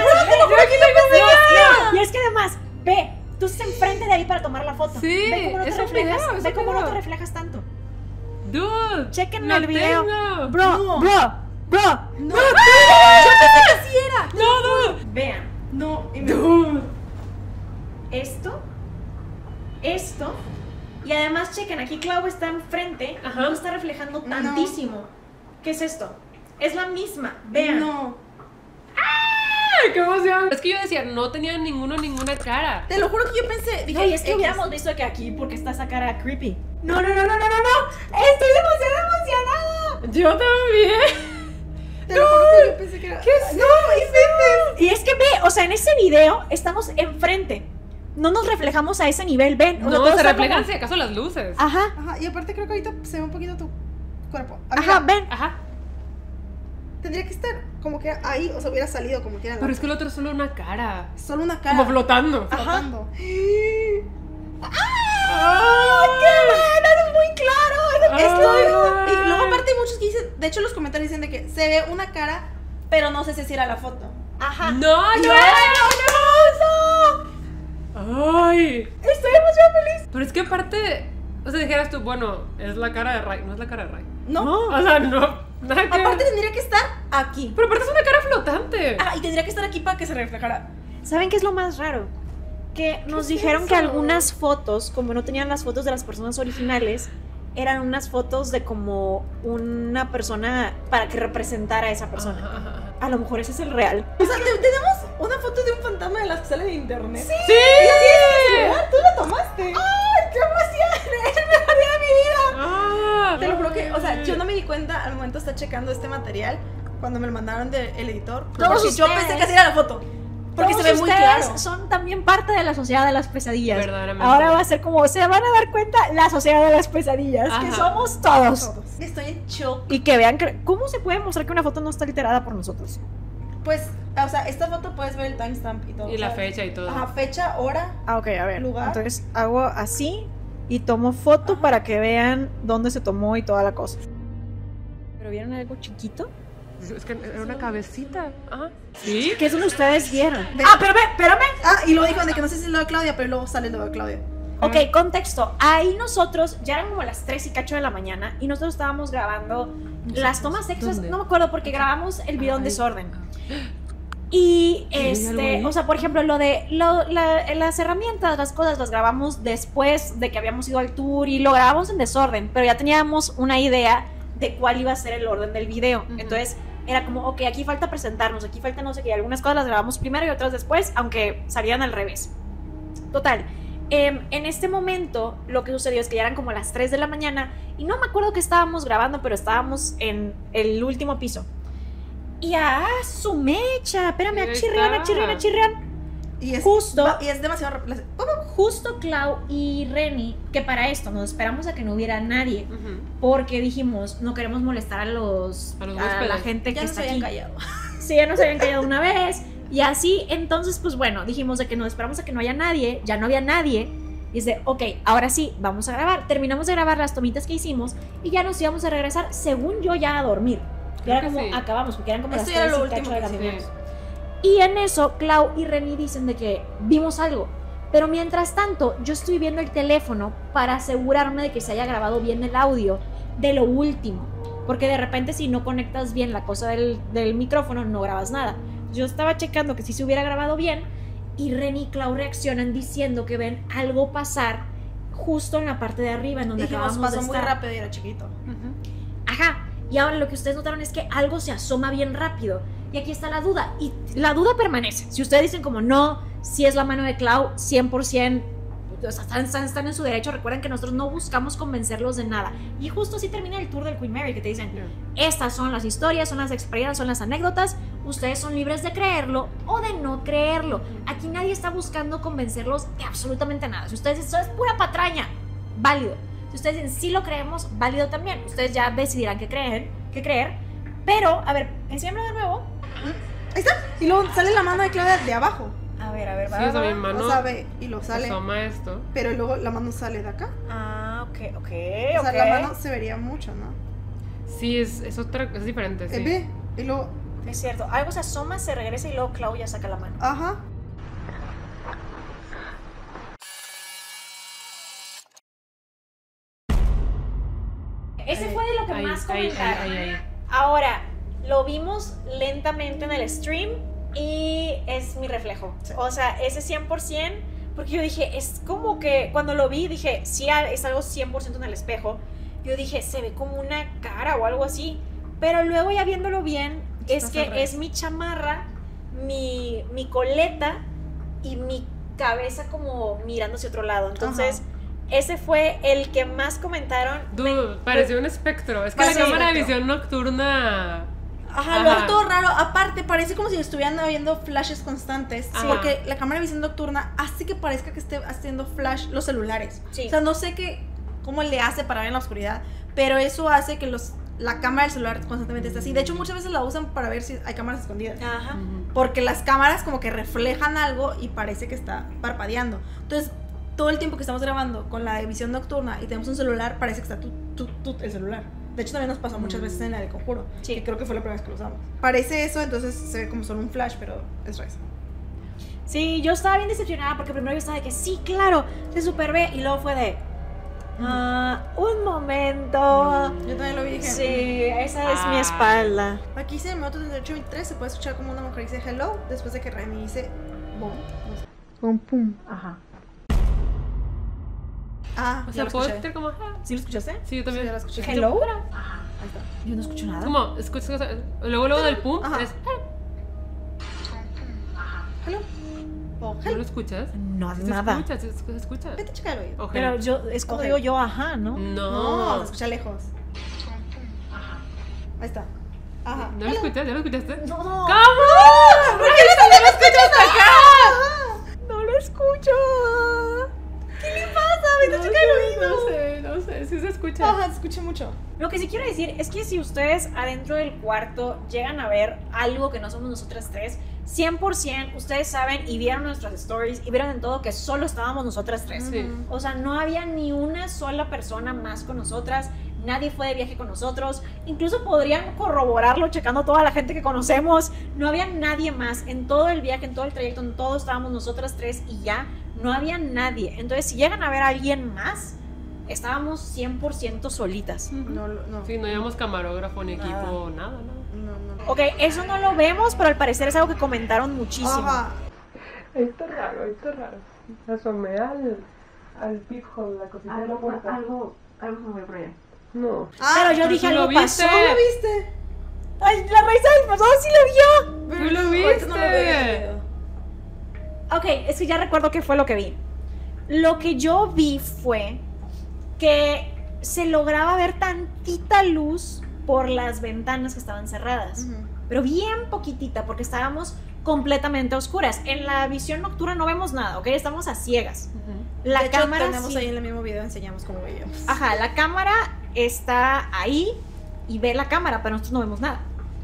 no, y es que además, ve, tú estás enfrente de ahí para tomar la foto. Sí, Ve cómo no te es un reflejas. video, es ve un cómo no video. te reflejas tanto. Dude, Chequen lo el video. tengo. Bro, No. bro, bro. No, yo pensé que sí era. No, dude. Vean, No, y me- Dude. esto, esto. Y además, chequen, aquí Clau está enfrente. Ajá. No está reflejando No. tantísimo. ¿Qué es esto? Es la misma. Vean. No, Ay, qué emoción. Es que yo decía, no tenía ninguno, ninguna cara. te lo juro que yo pensé, dije, Ay, es que X. hubiéramos visto que aquí, porque está esa cara creepy. No, no, no, no, no, no, no. Estoy demasiado emocionada. Yo también. Te lo juro que yo pensé que era. ¿Qué es no, inventes. Y es que ve, o sea, en ese video estamos enfrente. No nos reflejamos a ese nivel, ven. O sea, No, todo se está reflejan como- si acaso las luces. Ajá, Ajá, y aparte creo que ahorita se ve un poquito tu cuerpo. ajá, Amiga, ven. Ajá. tendría que estar como que ahí, o sea, hubiera salido como que era. Pero es que el otro es solo una cara. Solo una cara. Como flotando. flotando. ¡Ay, qué bueno! ¡Eso es muy claro! Estoy, Ay. y luego aparte hay muchos que dicen, de hecho los comentarios dicen de que se ve una cara, pero no sé si era la foto. Ajá. No, no, ¡No! Ay. Estoy demasiado feliz. Pero es que aparte, o sea, dijeras tú, bueno, es la cara de Ray. No es la cara de Ray. No. O sea, no. Nada que Aparte ver. tendría que estar aquí. Pero aparte es una cara flotante. Ah, y tendría que estar aquí para que se reflejara. ¿Saben qué es lo más raro? Que nos es dijeron eso? que algunas fotos, como no tenían las fotos de las personas originales, eran unas fotos de como una persona para que representara a esa persona. Ajá, ajá, ajá. A lo mejor ese es el real. O sea, te- tenemos una foto de un fantasma de las que salen en internet. Sí. ¡Sí! Tú la tomaste. ¡Ay, qué emoción! Es el mejor día de mi vida. Ah, Te lo juro que, o sea, yo no me di cuenta al momento de estar checando este material cuando me lo mandaron del editor. Todos Porque yo ustedes- pensé que así era la foto. Porque Todos se ve muy ustedes claro. son también parte de la sociedad de las pesadillas. Verdaderamente. Ahora va a ser como, se van a dar cuenta la sociedad de las pesadillas, que Ajá. somos todos. Todos. Estoy en shock. Y que vean que, cómo se puede mostrar que una foto no está alterada por nosotros. Pues, o sea, esta foto puedes ver el timestamp y todo. Y la o sea, fecha y todo. Ajá, fecha, hora. Ah, ok, a ver. Lugar. Entonces hago así y tomo foto Ajá. para que vean dónde se tomó y toda la cosa. ¿Pero vieron algo chiquito? Es que era una cabecita. Ajá. ¿Sí? ¿Qué es donde ustedes vieron? Ve. Ah, pero ve, espérame. Ah, y luego dijo de que no sé si es lo de Claudia, pero luego sale lo de Claudia. Ok, contexto. Ahí nosotros, ya eran como las tres y cacho de la mañana y nosotros estábamos grabando las tomas extras, ¿Dónde? no me acuerdo porque grabamos el video en Ay. desorden. Y ¿hay algo este, ahí? o sea, por ejemplo, lo de lo- la- las herramientas, las cosas las grabamos después de que habíamos ido al tour y lo grabamos en desorden, pero ya teníamos una idea de cuál iba a ser el orden del video. Ujú. Entonces, era como, ok, aquí falta presentarnos, aquí falta no sé qué, y algunas cosas las grabamos primero y otras después, aunque salían al revés. Total. em, en este momento, lo que sucedió es que ya eran como las tres de la mañana y no me acuerdo que estábamos grabando, pero estábamos en el último piso. Y a su mecha, espérame, Ahí a chirrión, a está. chirrión, a chirrión. Y es, Justo. va- y es demasiado rápido. Justo Clau y Reni, que para esto nos esperamos a que no hubiera nadie, Ujú. porque dijimos, no queremos molestar a los A los a la huéspedes. gente Ya que no se está habían aquí. callado. Sí, ya nos habían callado una vez. Y así, entonces, pues bueno, dijimos de que nos esperamos a que no haya nadie, ya no había nadie. Y es de, ok, ahora sí, vamos a grabar. Terminamos de grabar las tomitas que hicimos y ya nos íbamos a regresar, según yo, ya a dormir. Y Creo era que como, sí. acabamos, porque eran como Esto las ya era tres lo y cacho último de la que mañana. hicimos. Y en eso, Clau y Reni dicen de que vimos algo. Pero mientras tanto, yo estoy viendo el teléfono para asegurarme de que se haya grabado bien el audio de lo último. Porque de repente si no conectas bien la cosa del, del micrófono, no grabas nada. Yo estaba checando que sí se hubiera grabado bien y Reni y Clau reaccionan diciendo que ven algo pasar justo en la parte de arriba, en donde Dijimos, acabamos pasó de muy estar. rápido y era chiquito. Ujú. Ajá. Y ahora lo que ustedes notaron es que algo se asoma bien rápido. Y aquí está la duda. Y la duda permanece. Si ustedes dicen como no, si es la mano de Clau, cien por ciento, o sea, están, están, están en su derecho. Recuerden que nosotros no buscamos convencerlos de nada. Y justo así termina el tour del Queen Mary, que te dicen, Yeah. estas son las historias, son las experiencias, son las anécdotas. Ustedes son libres de creerlo o de no creerlo. Aquí nadie está buscando convencerlos de absolutamente nada. Si ustedes dicen, eso es pura patraña, válido. Si ustedes dicen, sí lo creemos, válido también. Ustedes ya decidirán qué creer, qué creer. Pero, a ver, enséñamelo de nuevo. Ahí está. Y luego sale la mano de Claudia de abajo. A ver, a ver, Sí, o sea, mi mano O sea, ve, y lo sale. asoma esto. Pero luego la mano sale de acá. Ah, ok, ok, O sea, ok. la mano se vería mucho, ¿no? Sí, es, es otra, es diferente, sí. Eh, ve, y luego, Es cierto, algo se asoma, se regresa y luego Clau ya saca la mano. ajá. Ese Ahí, fue de lo que Ahí, más ahí, comentaron. ahí, ahí, ahí. Ahora, lo vimos lentamente en el stream y es mi reflejo. Sí. O sea, ese cien por ciento, porque yo dije, es como que cuando lo vi, dije, sí, es algo cien por ciento en el espejo. Yo dije, se ve como una cara o algo así. Pero luego ya viéndolo bien, es Estás al que revés. es mi chamarra, mi, mi coleta y mi cabeza como mirando hacia otro lado. Entonces, ese fue el que más comentaron. Dude, pareció un espectro. Es que Parece la un cámara de espectro. visión nocturna. Ajá, lo Ajá. hace todo raro. Aparte, parece como si estuvieran habiendo flashes constantes. Ajá. Porque la cámara de visión nocturna hace que parezca que esté haciendo flash los celulares. Sí. O sea, no sé qué, cómo le hace para ver en la oscuridad. Pero eso hace que los, la cámara del celular constantemente esté así. De hecho, muchas veces la usan para ver si hay cámaras escondidas. Ajá. Ujú. Porque las cámaras como que reflejan algo y parece que está parpadeando. Entonces, todo el tiempo que estamos grabando con la visión nocturna y tenemos un celular, parece que está tú, tú, tú, el celular. De hecho, también nos pasó muchas Mm. veces en la de Conjuro. Sí. Que creo que fue la primera vez que lo usamos. Parece eso, entonces se ve como solo un flash, pero es eso. Sí, yo estaba bien decepcionada porque primero yo estaba de que sí, claro, se super ve y luego fue de ah, un momento. Yo también lo vi y dije. Sí, esa es mi Ah. espalda. Aquí dice en el minuto treinta y ocho veintitrés se puede escuchar como una mujer dice hello después de que Remy dice boom. No sé. Boom, pum. Ajá. Ah, O ya sea, lo puedo escuché. escuchar como. ah, ¿Sí lo escuchaste? Sí, yo Sí, también. ya lo escuché. Hello. Ajá, ahí está. Yo no escucho nada. Como, escuchas. o sea, luego, luego del pum. Ajá. Es, Hello. Oh, ¿No hello. lo escuchas? No, Sí se nada. escucha, sí se escucha. Vete a checar el oído. O Pero hello. yo, es cuando Ojalá. digo yo, ajá, ¿no? No, No. se escucha lejos. Ahí está. Ajá. ¿No lo escuchas? ¿Ya lo escuchaste? No. ¿Cómo? ¿Por qué no lo escuchas acá? No lo escucho. ¿Qué le pasa? Vete a No checar el sé, oído. no sé, no sé, sí se escucha. Ajá, se escucha mucho. Lo que sí quiero decir es que si ustedes adentro del cuarto llegan a ver algo que no somos nosotras tres, cien por ciento ustedes saben y vieron nuestras stories y vieron en todo que solo estábamos nosotras tres. Sí. O sea, no había ni una sola persona más con nosotras, nadie fue de viaje con nosotros, incluso podrían corroborarlo checando toda la gente que conocemos, no había nadie más en todo el viaje, en todo el trayecto, en todo estábamos nosotras tres y ya, no había nadie. Entonces, si llegan a ver a alguien más, estábamos cien por ciento solitas. No, no. Sí, no llevamos camarógrafo ni Nada. equipo, nada, nada. No, no. Ok, eso no lo vemos, pero al parecer es algo que comentaron muchísimo. Ajá. Ahí está raro, ahí está raro. Asomé al, al peephole, la cosita de la Algo, puerta. algo, algo se movió por allá. No. Ah, Pero yo pero dije, tú lo algo viste. pasó. ¿cómo lo viste? Ay, la Raiza del pasado sí lo vio. Pero Tú lo ahorita viste. no lo veo en el video. Ok, es que ya recuerdo qué fue lo que vi. Lo que yo vi fue que se lograba ver tantita luz por las ventanas que estaban cerradas. Ujú. Pero bien poquitita, porque estábamos completamente a oscuras. En la visión nocturna no vemos nada, ¿ok? Estamos a ciegas. La De hecho, cámara tenemos sí- ahí en el mismo video, enseñamos cómo veíamos. Ajá, la cámara está ahí y ve la cámara, pero nosotros no vemos nada.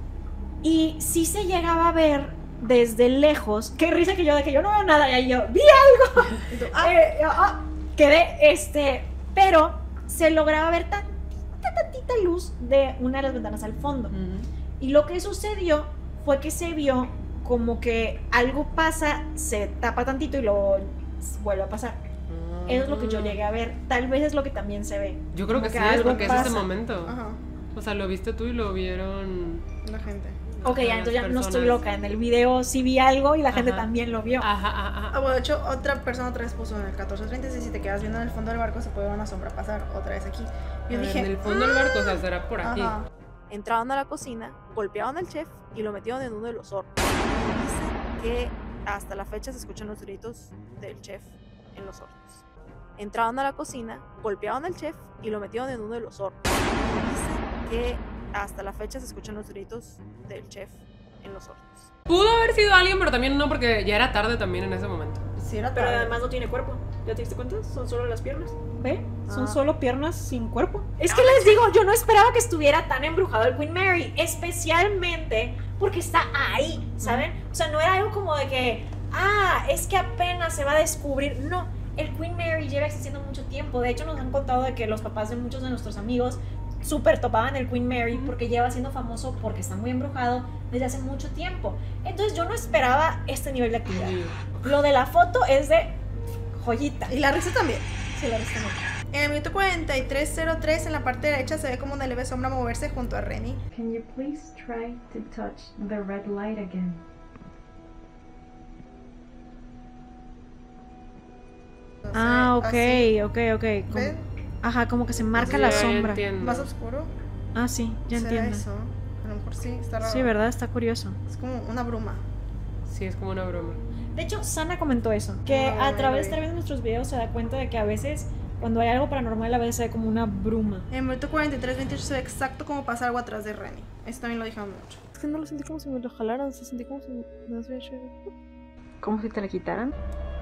Y sí se llegaba a ver desde lejos. Qué risa que yo, de que yo no veo nada. Y ahí yo, vi algo. Y tú, ah, Eh, ah, quedé, este, pero se lograba ver tantita, tantita luz de una de las ventanas al fondo. Y lo que sucedió fue que se vio como que algo pasa, se tapa tantito y luego vuelve a pasar. Eso es lo que yo llegué a ver. Tal vez es lo que también se ve. Yo creo que Como sí, que es algo porque es pasa. ese momento. ajá, O sea, lo viste tú y lo vieron. la gente. Ok, ya, las entonces ya no estoy personas. loca. En el video sí vi algo y la gente Ajá. también lo vio. Ajá, ajá, Ah, ajá. bueno, de hecho, otra persona otra vez puso en el catorce treinta y seis, si te quedas viendo en el fondo del barco se puede ver una sombra pasar otra vez aquí. Yo A ver, dije, en el fondo del barco, o sea, será por aquí. ajá. Entraron a la cocina, golpearon al chef y lo metieron en uno de los hornos. Dicen que hasta la fecha se escuchan los gritos del chef en los hornos. Entraron a la cocina, golpearon al chef y lo metieron en uno de los hornos. Dicen que hasta la fecha se escuchan los gritos del chef en los hornos. Pudo haber sido alguien, pero también no, porque ya era tarde también en ese momento. Sí, era Pero tarde. además no tiene cuerpo. ¿Ya te diste cuenta? Son solo las piernas. ¿Ve? Son Ah. solo piernas sin cuerpo. Es que les digo, yo no esperaba que estuviera tan embrujado el Queen Mary. Especialmente porque está ahí, ¿saben? O sea, no era algo como de que, ah, es que apenas se va a descubrir. No, el Queen Mary lleva existiendo mucho tiempo. De hecho, nos han contado de que los papás de muchos de nuestros amigos súper topaban el Queen Mary porque lleva siendo famoso porque está muy embrujado desde hace mucho tiempo. Entonces yo no esperaba este nivel de actividad. Sí. Lo de la foto es de joyita. Y la risa también. Sí, la risa no. En el minuto cuarenta y tres cero tres, en la parte derecha, se ve como una leve sombra moverse junto a Renny. Can you please try to touch the red light again? Ah, ok, Así. ok, ok. Como- ¿Ven? ajá, como que se marca Sí, la ya sombra. entiendo. Más oscuro. Ah, sí, ya ¿Será entiendo. eso? A lo mejor sí, está raro. Sí, ¿verdad? Está curioso. Es como una bruma. Sí, es como una broma. De hecho, Sana comentó eso, que No, a no través lo tal vi. vez de nuestros videos se da cuenta de que a veces cuando hay algo paranormal a veces se ve como una bruma. En el minuto cuarenta y tres veintiocho se ve exacto como pasa algo atrás de Renny. Eso también lo dijeron mucho. Es que no lo sentí como si me lo jalaran, se sentí como si me lo hubiera hecho. ¿Cómo si te la quitaran?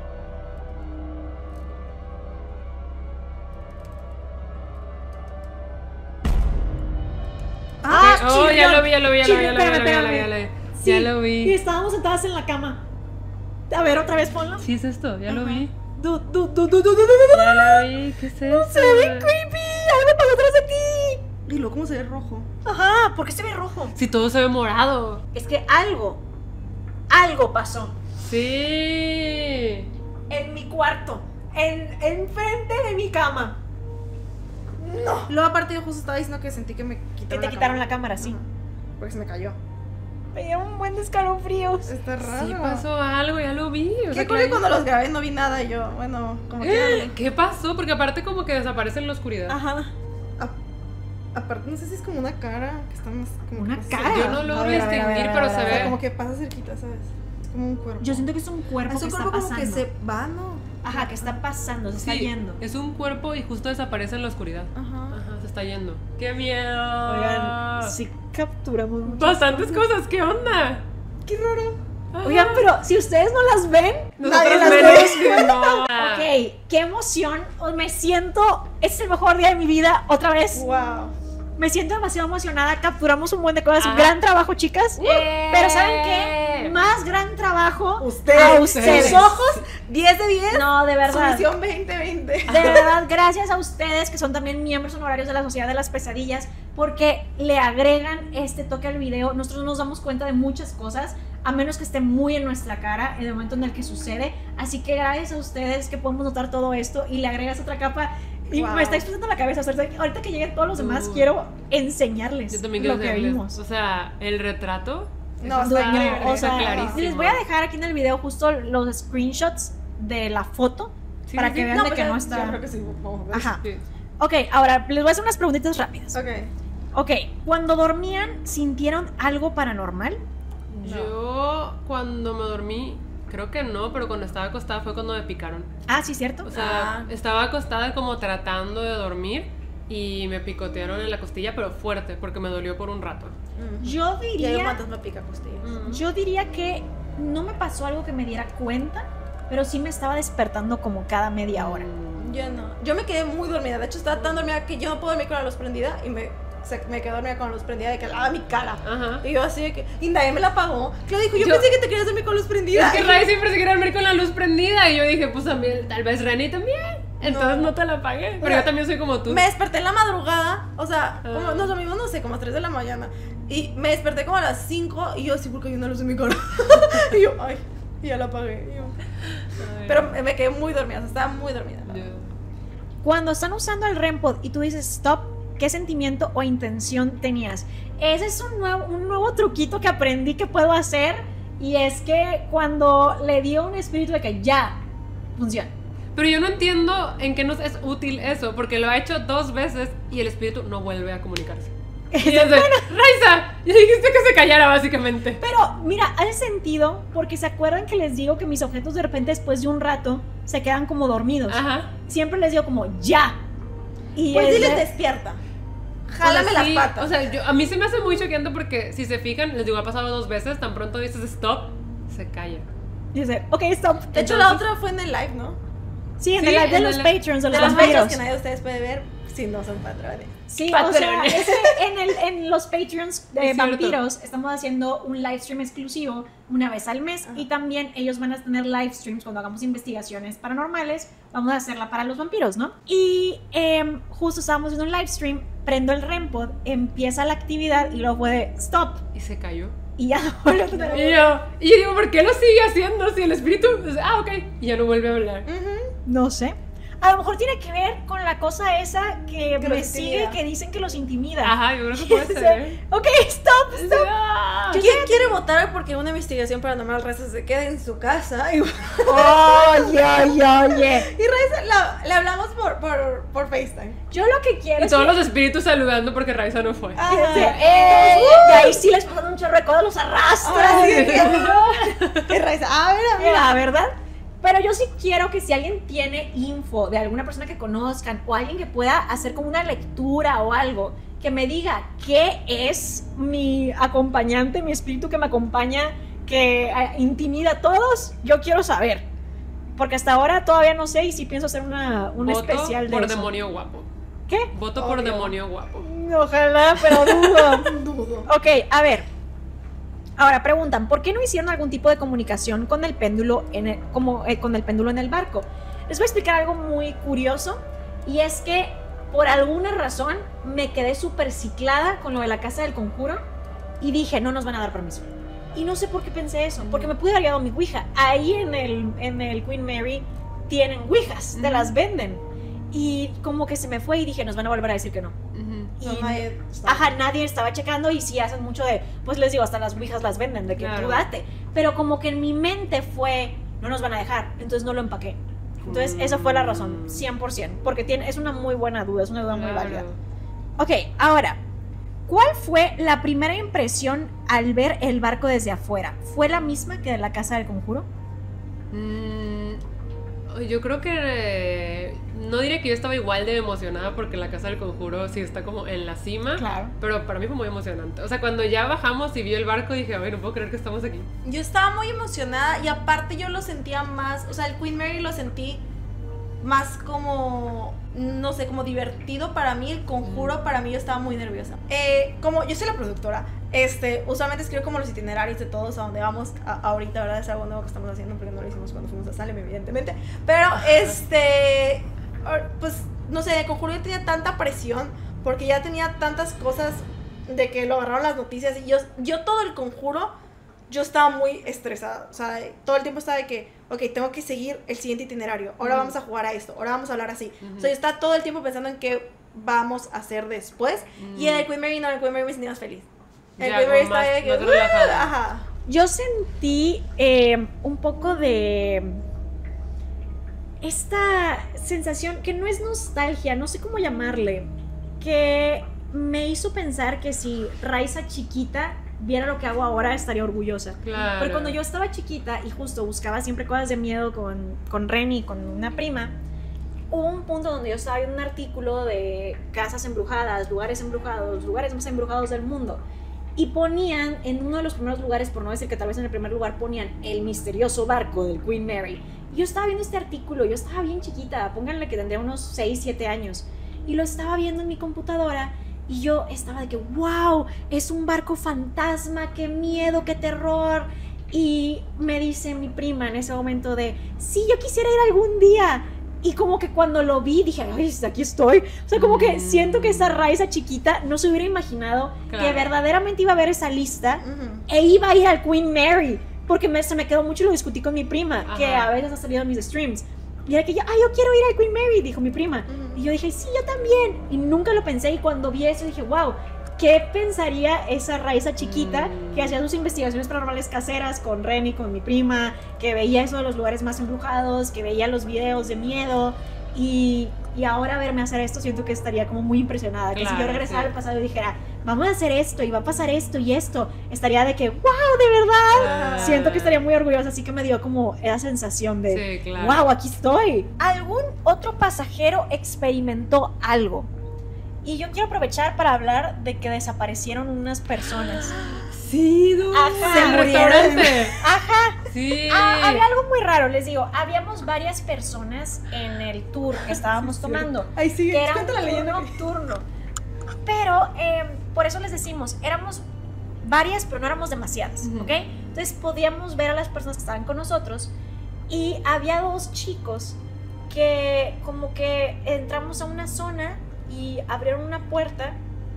¡Ah! Eh, oh, ya chirrión. lo vi, ya lo vi, ya lo vi, ya lo vi, ya lo vi, Chirrión, ya lo vi, espérame, ya lo vi. Sí, Ya lo y vi. estábamos sentadas en la cama. A ver, otra vez ponlo. Sí, es esto, ya lo Ajá. vi. Du, du, du, du, du, du, du, du. Ya lo vi, ¿qué es eso? Se ve bien creepy. Algo pasó atrás de ti. Y luego cómo se ve rojo. Ajá, ¿por qué se ve rojo? Si todo se ve morado. Es que algo, algo pasó Sí. en mi cuarto, en enfrente de mi cama. No. Luego aparte yo justo estaba diciendo que sentí que me Que quitaron te la quitaron cámara. la cámara, sí. Ajá. Porque se me cayó. Me dio un buen escalofríos. Está raro. Sí pasó algo, ya lo vi. O sea, Qué cool que claro. cuando los grabé no vi nada y yo, bueno, como Eh, que... ¿Qué pasó? Porque aparte como que desaparece en la oscuridad. Ajá. Aparte no sé si es como una cara que está más... Como Una que pasa- cara. Yo no logro A ver, a ver, a ver, distinguir, a pero ver, se a O ver. sea, ve. como que pasa cerquita, ¿sabes? Es como un cuerpo. Yo siento que es un cuerpo es que un está cuerpo como pasando. que se va, ¿no? Ajá, que está pasando, se está Sí, yendo. es un cuerpo y justo desaparece en la oscuridad. Ajá. Ajá, se está yendo. ¡Qué miedo! Oigan, sí capturamos muchas Bastantes cosas, ¿qué onda? Qué raro. Ajá. Oigan, pero si ustedes no las ven, Nosotros nadie las menos ve. que no. ok, qué emoción. Me siento, este es el mejor día de mi vida, otra vez. Wow. Me siento demasiado emocionada. Capturamos un buen de cosas. Ajá. Gran trabajo, chicas. ¡Eh! Pero ¿saben qué? Más gran trabajo Ustedes. a ustedes. Sus ojos, diez de diez. No, de verdad. Sumisión veinte veinte. De verdad, gracias a ustedes que son también miembros honorarios de la Sociedad de las Pesadillas, porque le agregan este toque al video. Nosotros nos damos cuenta de muchas cosas a menos que esté muy en nuestra cara en el momento en el que sucede. Así que gracias a ustedes que podemos notar todo esto y le agregas otra capa. Y Wow. me está explotando la cabeza. O sea, ahorita que lleguen todos los demás, Uh. quiero enseñarles Yo también quiero lo que enseñarles. vimos. O sea, el retrato. No, eso está No, increíble, o está sea, clarísimo. les voy a dejar aquí en el video justo los screenshots de la foto Sí, para sí, que sí. vean No, de pues que ya- no Yo está. creo que sí, vamos a ver. Ajá. Sí. Ok, ahora les voy a hacer unas preguntitas rápidas. Ok. Ok, cuando dormían, ¿sintieron algo paranormal? Yo cuando me dormí, creo que no, pero cuando estaba acostada fue cuando me picaron. Ah, sí, cierto. O sea, Ah. estaba acostada como tratando de dormir y me picotearon en la costilla, pero fuerte, porque me dolió por un rato. Mm. Yo Y hay un diría, fantasma pica costillas. yo diría que no me pasó algo que me diera cuenta, pero sí me estaba despertando como cada media hora. Mm. Yo no. Yo me quedé muy dormida. De hecho, estaba tan dormida que yo no puedo dormir con la luz prendida. Y me, se- me quedé dormida con la luz prendida de que lava mi cara. Ajá. Y yo así de que. Y nadie me la apagó. Claro, dijo, yo, Yo- pensé que te querías dormir con luz prendida. Es que Ray siempre se quiere dormir con la luz prendida y yo dije, pues también, tal vez Reni también. Entonces no, No. te la apagué. Pero Mira, yo también soy como tú. Me desperté en la madrugada. O sea, como Ah. nos dormimos, no sé, como a las tres de la mañana. Y me desperté como a las cinco. Y yo, sí, porque hay una luz en mi cara. Y yo, ay. Y ya la apagué. Y yo- Ay, Pero me me quedé muy dormida. O sea, estaba muy dormida. la yo- verdad. Cuando están usando el REM pod y tú dices stop, ¿qué sentimiento o intención tenías? Ese es un nuevo, un nuevo truquito que aprendí que puedo hacer. Y es que cuando le dio un espíritu de que ya funciona. Pero yo no entiendo en qué nos es útil eso, porque lo ha hecho dos veces y el espíritu no vuelve a comunicarse. Y es de, Raiza, ya dijiste que se callara básicamente. Pero mira, hace sentido porque se acuerdan que les digo que mis objetos de repente después de un rato se quedan como dormidos. Ajá. Siempre les digo como ya. Y Pues es diles de- despierta. O Jálame sea, sí, las patas. O sea, yo- a mí se me hace muy choqueante porque si se fijan, les digo, ha pasado dos veces, tan pronto dices stop, se calla. dice, ok, stop. de hecho, entonces- la otra fue en el live, ¿no? Sí, en Sí, el live de en los el- Patreons, de De los los Patreons vampiros. que nadie de ustedes puede ver si no son patrones. Sí, o sea, Patrones. es que en, el, en los Patreons de Es cierto. vampiros estamos haciendo un live stream exclusivo una vez al mes. Ajá. Y también ellos van a tener live streams cuando hagamos investigaciones paranormales. Vamos a hacerla para los vampiros, ¿no? Y em, justo estábamos haciendo un live stream, prendo el REM pod, empieza la actividad y luego fue de stop. Y se cayó. Y ya no vuelve a tener. Y yo, y yo digo, ¿por qué lo sigue haciendo si el espíritu? Dice, ah, ok. Y ya no vuelve a hablar. No sé. A lo mejor tiene que ver con la cosa esa que, Que me los sigue, intimida. que dicen que los intimida. Ajá, yo creo que puede ser. Ok, stop, Dice, stop. ah. ¿Quién quiere votar porque una investigación paranormal Reza se quede en su casa? Y, Oye, oye, oye. y Reza la- le hablamos por, por, por FaceTime. Yo lo que quiero Y es todos que- los espíritus saludando porque Raiza no fue. Ajá. Dice, "Eh", y ahí sí les pasan un chorro de cosas, los arrastran. Ahora sí Y- que- Y Reza, ah, mira, mira. Mira, ¿verdad? Pero yo sí quiero que si alguien tiene info de alguna persona que conozcan o alguien que pueda hacer como una lectura o algo, que me diga qué es mi acompañante, mi espíritu que me acompaña, que eh, intimida a todos, yo quiero saber. Porque hasta ahora todavía no sé y sí pienso hacer una, un Voto especial de por eso. demonio guapo. ¿Qué? Voto por Obvio. demonio guapo. Ojalá, pero dudo. Dudo. Ok, a ver. Ahora preguntan, ¿por qué no hicieron algún tipo de comunicación con el péndulo en el, como, eh, con el péndulo en el barco? Les voy a explicar algo muy curioso y es que por alguna razón me quedé súper ciclada con lo de la casa del conjuro y dije, no nos van a dar permiso. Y no sé por qué pensé eso, porque me pude haber llevado mi ouija. Ahí en el, en el Queen Mary tienen ouijas, te Ujú. las venden. Y como que se me fue y dije, nos van a volver a decir que no. Ujú. Y No, nadie está- Ajá, nadie estaba checando y sí hacen mucho de, pues les digo, hasta las ouijas las venden, de que Claro. tú date. Pero como que en mi mente fue, no nos van a dejar, entonces no lo empaqué. Entonces esa fue la razón, cien por ciento, porque tiene, es una muy buena duda, es una duda muy Claro. válida. Ok, ahora, ¿cuál fue la primera impresión al ver el barco desde afuera? ¿Fue la misma que de la casa del conjuro? Mm, yo creo que eh, no diría que yo estaba igual de emocionada porque la casa del conjuro sí está como en la cima. Claro. Pero para mí fue muy emocionante. O sea, cuando ya bajamos y vi el barco dije, ay, no puedo creer que estamos aquí. Yo estaba muy emocionada y aparte yo lo sentía más, o sea, el Queen Mary lo sentí más como, no sé, como divertido para mí. El conjuro Mm. para mí yo estaba muy nerviosa. Eh, como yo soy la productora, este, usualmente escribo como los itinerarios de todos a donde vamos a- ahorita, ¿verdad? Es algo nuevo que estamos haciendo porque no lo hicimos cuando fuimos a Salem, evidentemente. Pero, este, or- pues, no sé, el conjuro yo tenía tanta presión porque ya tenía tantas cosas de que lo agarraron las noticias y yo, yo todo el conjuro yo estaba muy estresada. O sea, todo el tiempo estaba de que, ok, tengo que seguir el siguiente itinerario. Ahora Ujú. vamos a jugar a esto. Ahora vamos a hablar así. Ujú. O sea, yo estaba todo el tiempo pensando en qué vamos a hacer después. Y en el Queen Mary, no, en el Queen Mary me sentía más feliz. En el Ya, Queen Mary como estaba más- de que, más relajada. ajá. Yo sentí eh, un poco de esta sensación que no es nostalgia, no sé cómo llamarle, que me hizo pensar que si Raiza chiquita viera lo que hago ahora estaría orgullosa. Claro. Porque cuando yo estaba chiquita y justo buscaba siempre cosas de miedo con, con Reni, con una prima, hubo un punto donde yo estaba viendo un artículo de casas embrujadas, lugares embrujados, lugares más embrujados del mundo. Y ponían en uno de los primeros lugares, por no decir que tal vez en el primer lugar, ponían el misterioso barco del Queen Mary. Y yo estaba viendo este artículo, yo estaba bien chiquita, pónganle que tendría unos seis, siete años. Y lo estaba viendo en mi computadora y yo estaba de que, wow, es un barco fantasma, qué miedo, qué terror. Y me dice mi prima en ese momento de, sí, yo quisiera ir algún día. Y como que cuando lo vi dije, ay, aquí estoy. O sea, como que Mm. siento que esa Raiza chiquita no se hubiera imaginado que Claro. verdaderamente iba a ver esa lista Ujú. e iba a ir al Queen Mary. Porque me, se me quedó mucho y lo discutí con mi prima, Ajá. que a veces ha salido en mis streams. Y era que yo, ay, yo quiero ir al Queen Mary, dijo mi prima. Ujú. Y yo dije, sí, yo también. Y nunca lo pensé. Y cuando vi eso dije, wow, ¿qué pensaría esa Raiza chiquita Mm. que hacía sus investigaciones paranormales caseras con Reni, con mi prima, que veía eso de los lugares más embrujados, que veía los videos de miedo? Y, y ahora verme hacer esto, siento que estaría como muy impresionada. Que si yo Claro, regresara sí. al pasado y dijera, vamos a hacer esto y va a pasar esto y esto, estaría de que, wow, de verdad. Ah. Siento que estaría muy orgullosa, así que me dio como esa sensación de, Sí, claro. wow, aquí estoy. ¿Algún otro pasajero experimentó algo? Y yo quiero aprovechar para hablar de que desaparecieron unas personas. Sí, dude. Ajá. Se Se murieron. Ajá. Sí. Ah, había algo muy raro, les digo. Habíamos varias personas en el tour que estábamos tomando. Ay, sí, Que era un cuenta la tour leyenda. nocturno. Pero eh, por eso les decimos, éramos varias, pero no éramos demasiadas, Ujú. ¿ok? Entonces podíamos ver a las personas que estaban con nosotros y había dos chicos que como que entramos a una zona y abrieron una puerta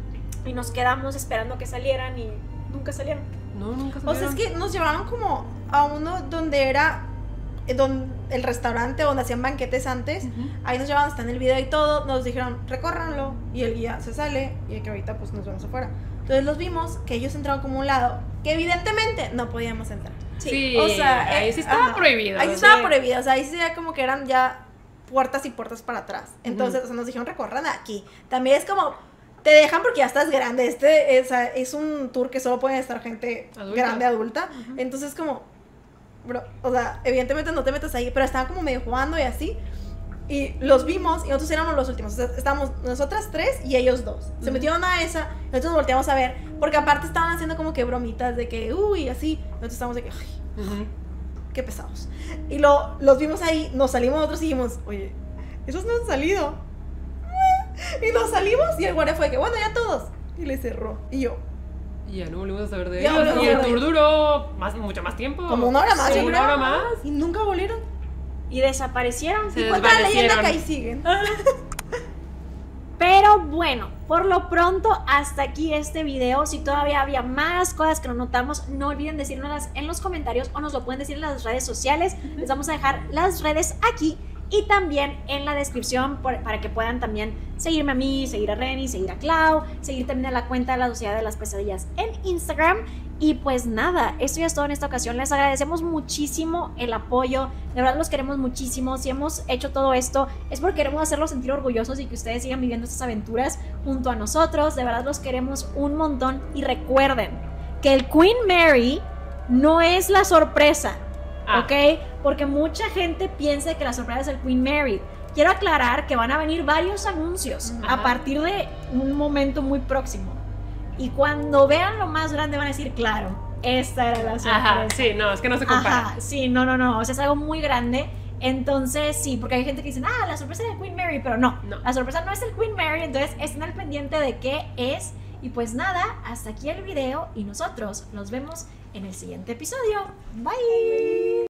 y nos quedamos esperando que salieran y nunca salieron. No, nunca se O sea, es que nos llevaron como a uno donde era eh, don- el restaurante donde hacían banquetes antes. Ahí nos llevaban, está en el video y todo. Nos dijeron, recórranlo. Y el guía se sale. Y que ahorita pues nos vemos afuera. Entonces los vimos que ellos entraron como a un lado que evidentemente no podíamos entrar. Sí, o sea, ahí eh, sí estaba ajá. prohibido. Ahí sí Sí. estaba prohibido. O sea, ahí sí era como que eran ya puertas y puertas para atrás. Entonces, Ujú. o sea, nos dijeron, recorran aquí. También es como, te dejan porque ya estás grande. Este es, es un tour que solo puede estar gente Adulta. grande, adulta. Entonces, como, bro, o sea, evidentemente no te metas ahí, pero estaban como medio jugando y así. Y los vimos y nosotros éramos los últimos. O sea, estábamos nosotras tres y ellos dos. Se Ujú. metieron a esa, nosotros nos volteamos a ver, porque aparte estaban haciendo como que bromitas de que, uy, así. Nosotros estábamos de que, ay, Ujú. qué pesados. Y lo, los vimos ahí, nos salimos nosotros y dijimos, oye, esos no han salido. Y nos salimos y el guardia fue de que, bueno, ya todos. Y le cerró. Y yo, Y ya no volvimos a saber de Ya ellos. volvimos Y a el ver. tour duró más, mucho más tiempo. como una hora más, Sí, yo una creo. hora más. Y nunca volvieron. Y desaparecieron. Se Y cuenta la leyenda desvanecieron. que ahí siguen. Pero bueno, por lo pronto hasta aquí este video. Si todavía había más cosas que no notamos, no olviden decírnoslas en los comentarios o nos lo pueden decir en las redes sociales. Les vamos a dejar las redes aquí y también en la descripción por- para que puedan también seguirme a mí, seguir a Reni, seguir a Clau, seguir también a la cuenta de la Sociedad de las Pesadillas en Instagram. Y pues nada, esto ya es todo en esta ocasión. Les agradecemos muchísimo el apoyo. De verdad los queremos muchísimo. Si hemos hecho todo esto es porque queremos hacerlos sentir orgullosos y que ustedes sigan viviendo estas aventuras junto a nosotros. De verdad los queremos un montón. Y recuerden que el Queen Mary no es la sorpresa, Ah. ¿ok? Porque mucha gente piensa que la sorpresa es el Queen Mary. Quiero aclarar que van a venir varios anuncios Ajá. a partir de un momento muy próximo. Y cuando vean lo más grande van a decir, claro, esta era la sorpresa. Ajá, sí, no, es que no se compara. Ajá, sí, no, no, no, o sea, es algo muy grande. Entonces, sí, porque hay gente que dice, ah, la sorpresa es el Queen Mary, pero no, No. la sorpresa no es el Queen Mary, entonces estén al pendiente de qué es. Y pues nada, hasta aquí el video y nosotros nos vemos en el siguiente episodio. Bye.